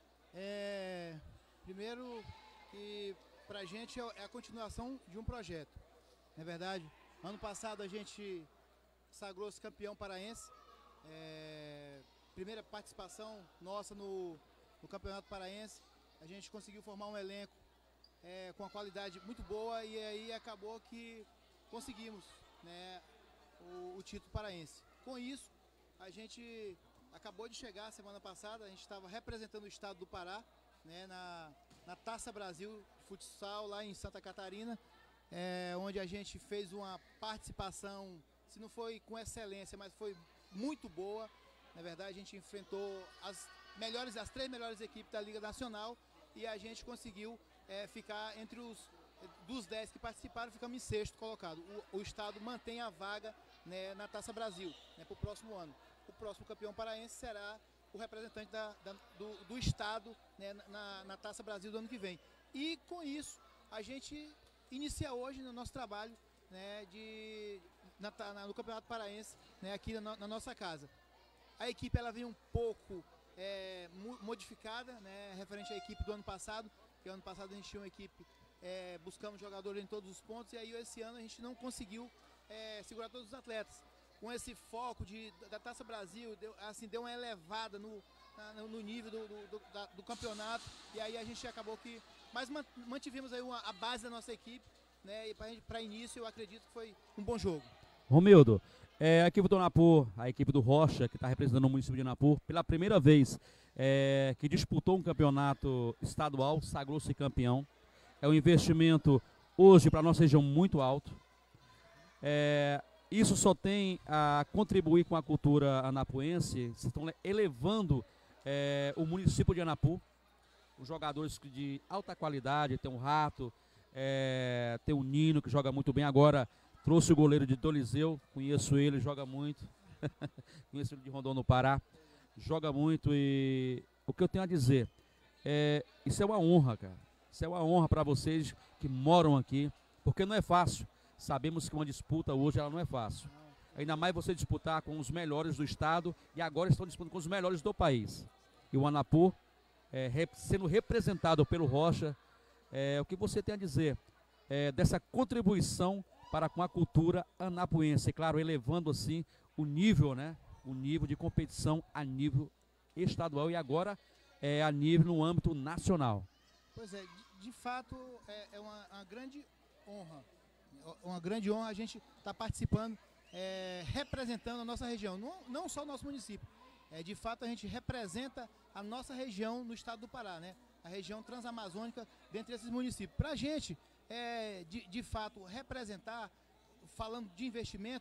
Primeiro, que pra gente é a continuação de um projeto. Não é verdade? Ano passado a gente sagrou-se campeão paraense. Primeira participação nossa no Campeonato Paraense. A gente conseguiu formar um elenco com uma qualidade muito boa e aí acabou que conseguimos, né, o título paraense. Com isso, a gente acabou de chegar semana passada, a gente estava representando o estado do Pará, né, na Taça Brasil de Futsal lá em Santa Catarina, onde a gente fez uma participação, se não foi com excelência, mas foi muito boa. Na verdade, a gente enfrentou as três melhores equipes da Liga Nacional e a gente conseguiu ficar entre dos 10 que participaram, ficamos em sexto colocado. O estado mantém a vaga, né, na Taça Brasil, né, para o próximo ano. O próximo campeão paraense será o representante do estado, né, na Taça Brasil do ano que vem. E com isso, a gente inicia hoje no nosso trabalho, né, no Campeonato Paraense, né, aqui na nossa casa. A equipe ela vem um pouco modificada, né, referente à equipe do ano passado, que ano passado a gente tinha uma equipe, buscamos jogadores em todos os pontos, e aí esse ano a gente não conseguiu segurar todos os atletas. Com esse foco da Taça Brasil, deu uma elevada no nível do campeonato, e aí a gente acabou que... Mas mantivemos aí a base da nossa equipe, né, e para início eu acredito que foi um bom jogo. Romildo, a equipe do Anapu, a equipe do Rocha, que está representando o município de Anapu, pela primeira vez que disputou um campeonato estadual, sagrou-se campeão. É um investimento hoje para a nossa região muito alto. Isso só tem a contribuir com a cultura anapuense. Vocês estão elevando o município de Anapu. Os jogadores de alta qualidade, tem o Rato, tem o Nino, que joga muito bem. Agora trouxe o goleiro de Doliseu, conheço ele, joga muito. Conheço ele de Rondon, no Pará. Joga muito e o que eu tenho a dizer, isso é uma honra, cara. Isso é uma honra para vocês que moram aqui, porque não é fácil. Sabemos que uma disputa hoje ela não é fácil. Ainda mais você disputar com os melhores do estado e agora estão disputando com os melhores do país. E o Anapu, sendo representado pelo Rocha, o que você tem a dizer dessa contribuição para com a cultura anapuense, claro, elevando assim o nível, né? O nível de competição a nível estadual e agora a nível no âmbito nacional. Pois é, de fato é uma grande honra. Uma grande honra a gente estar participando, representando a nossa região, não só o nosso município. De fato, a gente representa a nossa região no estado do Pará, né? A região transamazônica dentre esses municípios. Para a gente, de fato, representar, falando de investimento,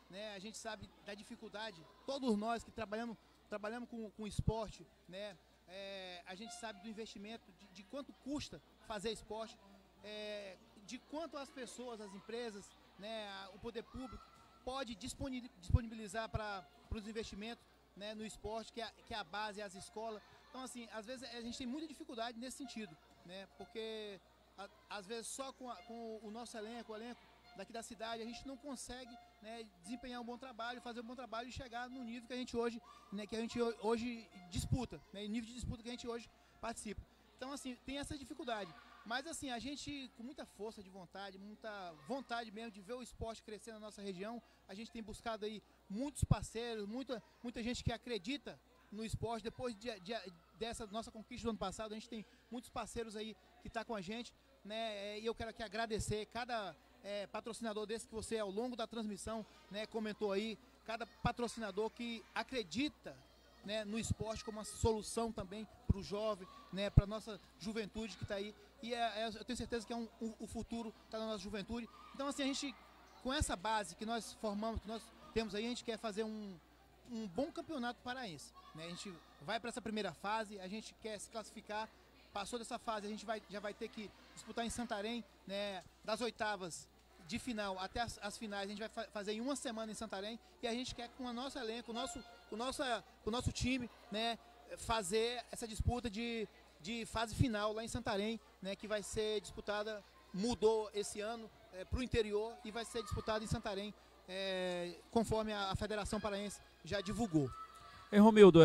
né? A gente sabe da dificuldade, todos nós que trabalhamos com esporte, né? A gente sabe do investimento, de quanto custa fazer esporte, de quanto as pessoas, as empresas, né, o poder público pode disponibilizar para os investimentos, né, no esporte, que é a base, as escolas. Então, assim, às vezes a gente tem muita dificuldade nesse sentido, né, porque às vezes só com o nosso elenco, o elenco daqui da cidade, a gente não consegue, né, desempenhar um bom trabalho, fazer um bom trabalho e chegar no nível que a gente hoje, né, hoje disputa, né, o nível de disputa que a gente hoje participa. Então, assim, tem essa dificuldade. Mas, assim, a gente, com muita força de vontade, muita vontade mesmo de ver o esporte crescer na nossa região, a gente tem buscado aí muitos parceiros, muita gente que acredita no esporte. Depois dessa nossa conquista do ano passado, a gente tem muitos parceiros aí que estão com a gente, né? E eu quero aqui agradecer cada patrocinador desse que você, ao longo da transmissão, né, comentou aí, cada patrocinador que acredita, né, no esporte como uma solução também para o jovem, né, para a nossa juventude que está aí. E eu tenho certeza que o futuro está na nossa juventude. Então, assim, a gente, com essa base que nós formamos, que nós temos aí, a gente quer fazer um bom campeonato paraense, né? A gente vai para essa primeira fase, a gente quer se classificar. Passou dessa fase, a gente já vai ter que disputar em Santarém, né, das oitavas de final até as finais. A gente vai fazer em uma semana em Santarém, e a gente quer, com o nosso elenco, com o nosso time, né, fazer essa disputa de fase final lá em Santarém, né, que vai ser disputada, mudou esse ano para o interior, e vai ser disputada em Santarém, conforme a Federação Paraense já divulgou. Ei, Romildo,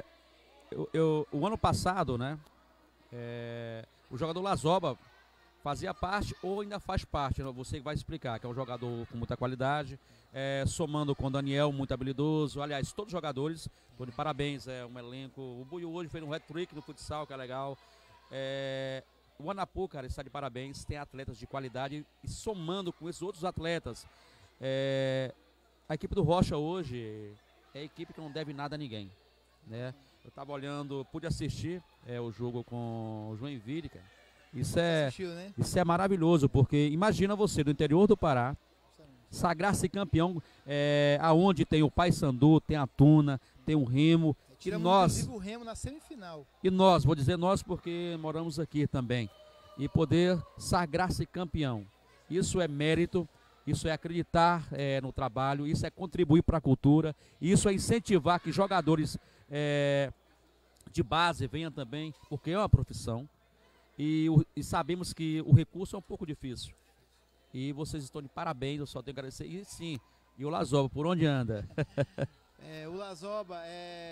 o ano passado, né, o jogador Lazoba fazia parte ou ainda faz parte, né? Você vai explicar, que é um jogador com muita qualidade, somando com o Daniel, muito habilidoso. Aliás, todos os jogadores, estou de parabéns, um elenco. O Buiu hoje fez um hat-trick no futsal, que é legal. O Anapu, cara, está de parabéns, tem atletas de qualidade, e somando com esses outros atletas, a equipe do Rocha hoje é a equipe que não deve nada a ninguém, né? Eu estava olhando, pude assistir o jogo com o Joinville, cara. Isso é maravilhoso, porque imagina você, do interior do Pará, sagrar-se campeão, aonde tem o Paysandu, tem a Tuna, tem o Remo. Tiramos o Remo na semifinal. E nós, vou dizer nós porque moramos aqui também. E poder sagrar-se campeão. Isso é mérito, isso é acreditar no trabalho, isso é contribuir para a cultura, isso é incentivar que jogadores de base venham também, porque é uma profissão. E sabemos que o recurso é um pouco difícil. E vocês estão de parabéns, eu só tenho que agradecer. E sim, e o Lazoba, por onde anda? O Lazoba,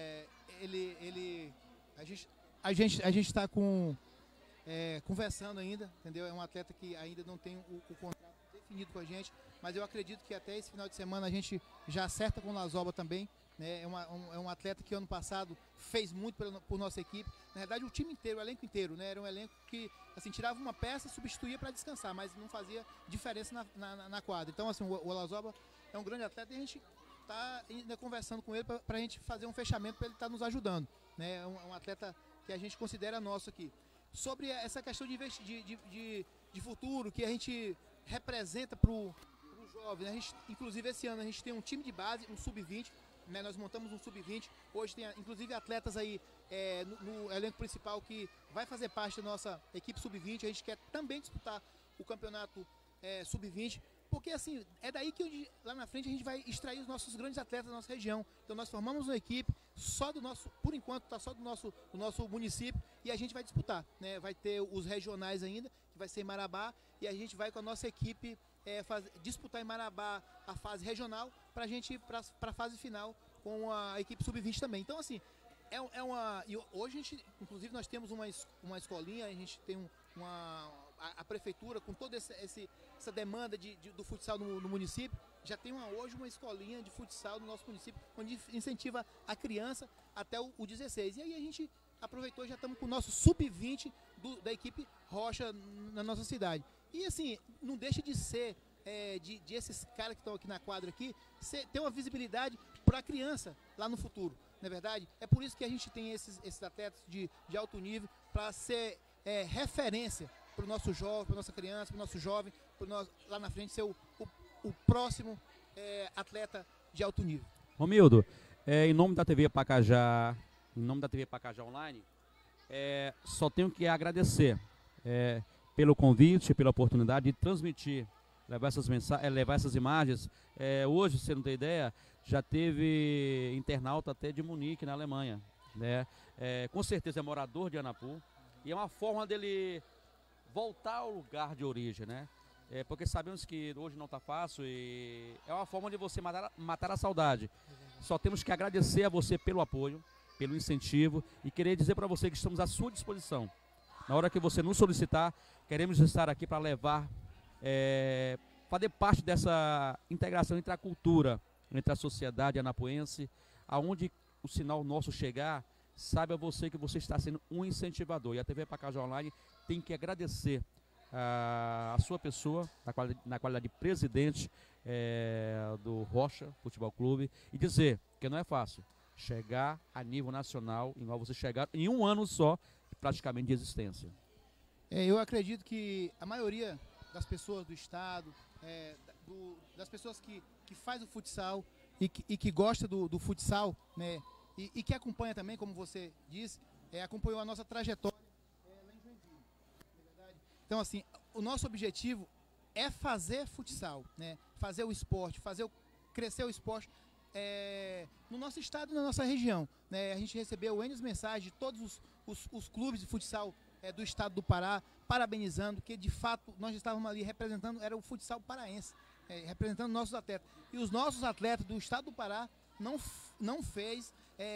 a gente está conversando ainda, entendeu? É um atleta que ainda não tem o contrato definido com a gente, mas eu acredito que até esse final de semana a gente já acerta com o Lazoba também, né? É um atleta que ano passado fez muito por nossa equipe. Na verdade, o time inteiro, o elenco inteiro, né? Era um elenco que, assim, tirava uma peça e substituía para descansar, mas não fazia diferença na quadra. Então, assim, o Lazoba é um grande atleta, e a gente está ainda conversando com ele para a gente fazer um fechamento, para ele estar nos ajudando, né? É um atleta que a gente considera nosso aqui. Sobre essa questão de futuro, que a gente representa para o jovem, inclusive esse ano a gente tem um time de base, um sub-20, né? Nós montamos um sub-20, hoje tem inclusive atletas aí no elenco principal que vai fazer parte da nossa equipe sub-20. A gente quer também disputar o campeonato sub-20, porque assim, é daí que lá na frente a gente vai extrair os nossos grandes atletas da nossa região. Então nós formamos uma equipe só do nosso, por enquanto está só do nosso município, e a gente vai disputar, né? Vai ter os regionais ainda, que vai ser em Marabá, e a gente vai com a nossa equipe disputar em Marabá a fase regional, para a gente ir para a fase final com a equipe sub-20 também. Então, assim, e hoje a gente, inclusive, nós temos uma escolinha, a gente tem a prefeitura, com toda essa demanda do futsal no município, já tem hoje uma escolinha de futsal no nosso município, onde incentiva a criança até o 16. E aí a gente aproveitou e já estamos com o nosso sub-20 da equipe Rocha na nossa cidade. E assim, não deixa de ser, de esses caras que estão aqui na quadra aqui, ter uma visibilidade para a criança lá no futuro, não é verdade? É por isso que a gente tem esses atletas de alto nível, para ser referência para o nosso jovem, para a nossa criança, para o nosso jovem, lá na frente ser o próximo atleta de alto nível. Romildo, em nome da TV Pacajá, em nome da TV Pacajá Online, só tenho que agradecer pelo convite, pela oportunidade de transmitir, levar essas mensagens, levar essas imagens. Hoje, você não tem ideia, já teve internauta até de Munique, na Alemanha, né? Com certeza é morador de Anapu e é uma forma dele voltar ao lugar de origem, né? Porque sabemos que hoje não está fácil e é uma forma de você matar a saudade. Só temos que agradecer a você pelo apoio, pelo incentivo e querer dizer para você que estamos à sua disposição. Na hora que você nos solicitar, queremos estar aqui para levar, fazer parte dessa integração entre a cultura, entre a sociedade anapuense, aonde o sinal nosso chegar, saiba você que você está sendo um incentivador. E a TV Pacajá Online tem que agradecer a sua pessoa, na qualidade de presidente do Rocha Futebol Clube, e dizer que não é fácil chegar a nível nacional, igual você chegar em um ano só, praticamente de existência. Eu acredito que a maioria das pessoas do estado, das pessoas que faz o futsal e que gosta do futsal, né, e que acompanha também, como você disse, acompanhou a nossa trajetória lá em Joinville, na verdade. Então, assim, o nosso objetivo é fazer futsal, né, fazer o esporte, crescer o esporte no nosso estado e na nossa região, né. A gente recebeu N mensagens de todos os clubes de futsal do estado do Pará, parabenizando, que de fato nós estávamos ali representando, era o futsal paraense, representando nossos atletas. E os nossos atletas do estado do Pará não fez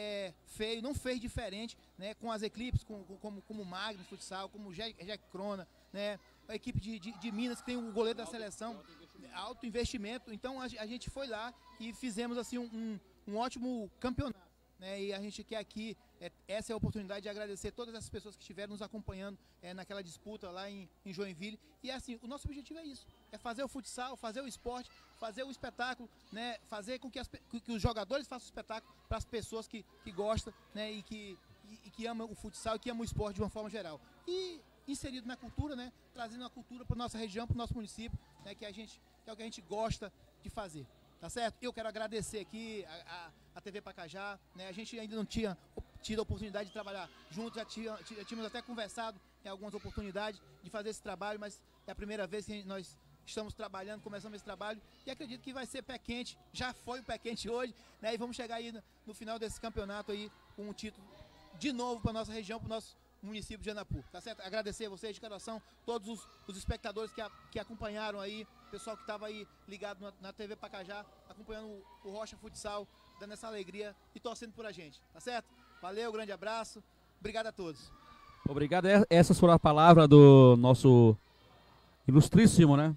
feio, não fez diferente, né, com as equipes, como o Magnus Futsal, como o Jack Crona, né, a equipe de Minas, que tem o goleiro da seleção, alto investimento. Então a gente foi lá e fizemos assim um ótimo campeonato, né, e a gente quer aqui, essa é a oportunidade de agradecer todas essas pessoas que estiveram nos acompanhando naquela disputa lá em Joinville. E assim, o nosso objetivo é isso, é fazer o futsal, fazer o esporte, fazer o espetáculo, né, fazer com que os jogadores façam o espetáculo para as pessoas que gostam, né, e que amam o futsal e que amam o esporte de uma forma geral. E inserido na cultura, né, trazendo a cultura para a nossa região, para o nosso município, né, que é o que a gente gosta de fazer. Tá certo? Eu quero agradecer aqui a TV Pacajá, né? A gente ainda não tinha tido a oportunidade de trabalhar juntos, já tínhamos até conversado em algumas oportunidades de fazer esse trabalho, mas é a primeira vez que nós estamos trabalhando, começamos esse trabalho e acredito que vai ser pé quente, já foi o pé quente hoje, né? E vamos chegar aí no final desse campeonato aí com um título de novo para nossa região, para o nosso município de Anapu, tá certo? Agradecer a vocês de coração, todos os espectadores que acompanharam aí, pessoal que estava aí ligado na TV Pacajá, acompanhando o Rocha Futsal, dando essa alegria e torcendo por a gente, tá certo? Valeu, grande abraço, obrigado a todos. Obrigado, essas foram as palavras do nosso ilustríssimo, né?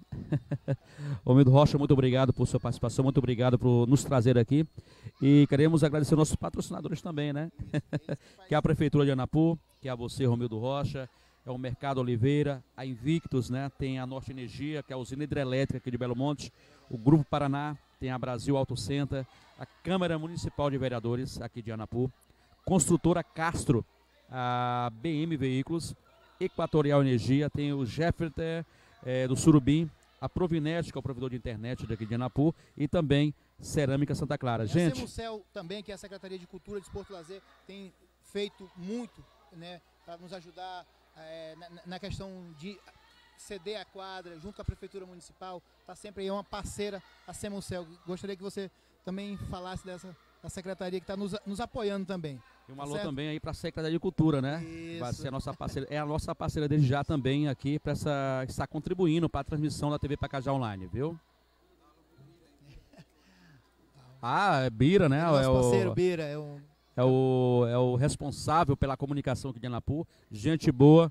Romildo Rocha, muito obrigado por sua participação, muito obrigado por nos trazer aqui. E queremos agradecer nossos patrocinadores também, né? Que é a Prefeitura de Anapu, que é a você, Romildo Rocha, é o Mercado Oliveira, a Invictus, né? Tem a Norte Energia, que é a usina hidrelétrica aqui de Belo Monte, o Grupo Paraná, tem a Brasil Auto Center, a Câmara Municipal de Vereadores aqui de Anapu, Construtora Castro, a BM Veículos, Equatorial Energia, tem o Jeffreter do Surubim, a Provinet, que é o provedor de internet daqui de Anapu, e também Cerâmica Santa Clara. Gente, a Semucel também, que é a Secretaria de Cultura, Desporto e Lazer, tem feito muito, né, para nos ajudar na questão de ceder a quadra, junto com a Prefeitura Municipal, está sempre aí, é uma parceira, a Semucel. Gostaria que você também falasse da secretaria que está nos apoiando também. E um alô também aí para a Secretaria de Cultura, né? Isso. Vai ser a nossa parceira, é a nossa parceira desde já também aqui para estar contribuindo para a transmissão da TV Pacajá Online, viu? É Bira, né? Nosso parceiro Bira é o responsável pela comunicação aqui de Anapu, gente boa.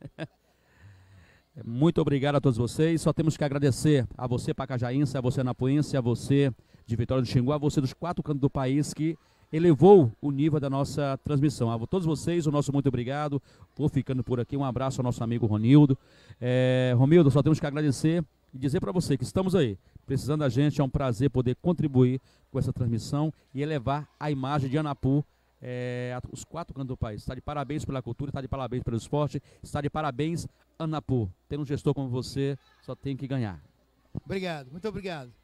Muito obrigado a todos vocês. Só temos que agradecer a você, pacajaense, a você, anapuense, a você de Vitória do Xingu, a você dos 4 cantos do país que elevou o nível da nossa transmissão. A todos vocês, o nosso muito obrigado. Vou ficando por aqui. Um abraço ao nosso amigo Ronildo. Romildo, só temos que agradecer e dizer para você que estamos aí. Precisando da gente, é um prazer poder contribuir com essa transmissão e elevar a imagem de Anapu os 4 cantos do país. Está de parabéns pela cultura, está de parabéns pelo esporte, está de parabéns, Anapu. Tendo um gestor como você, só tem que ganhar. Obrigado, muito obrigado.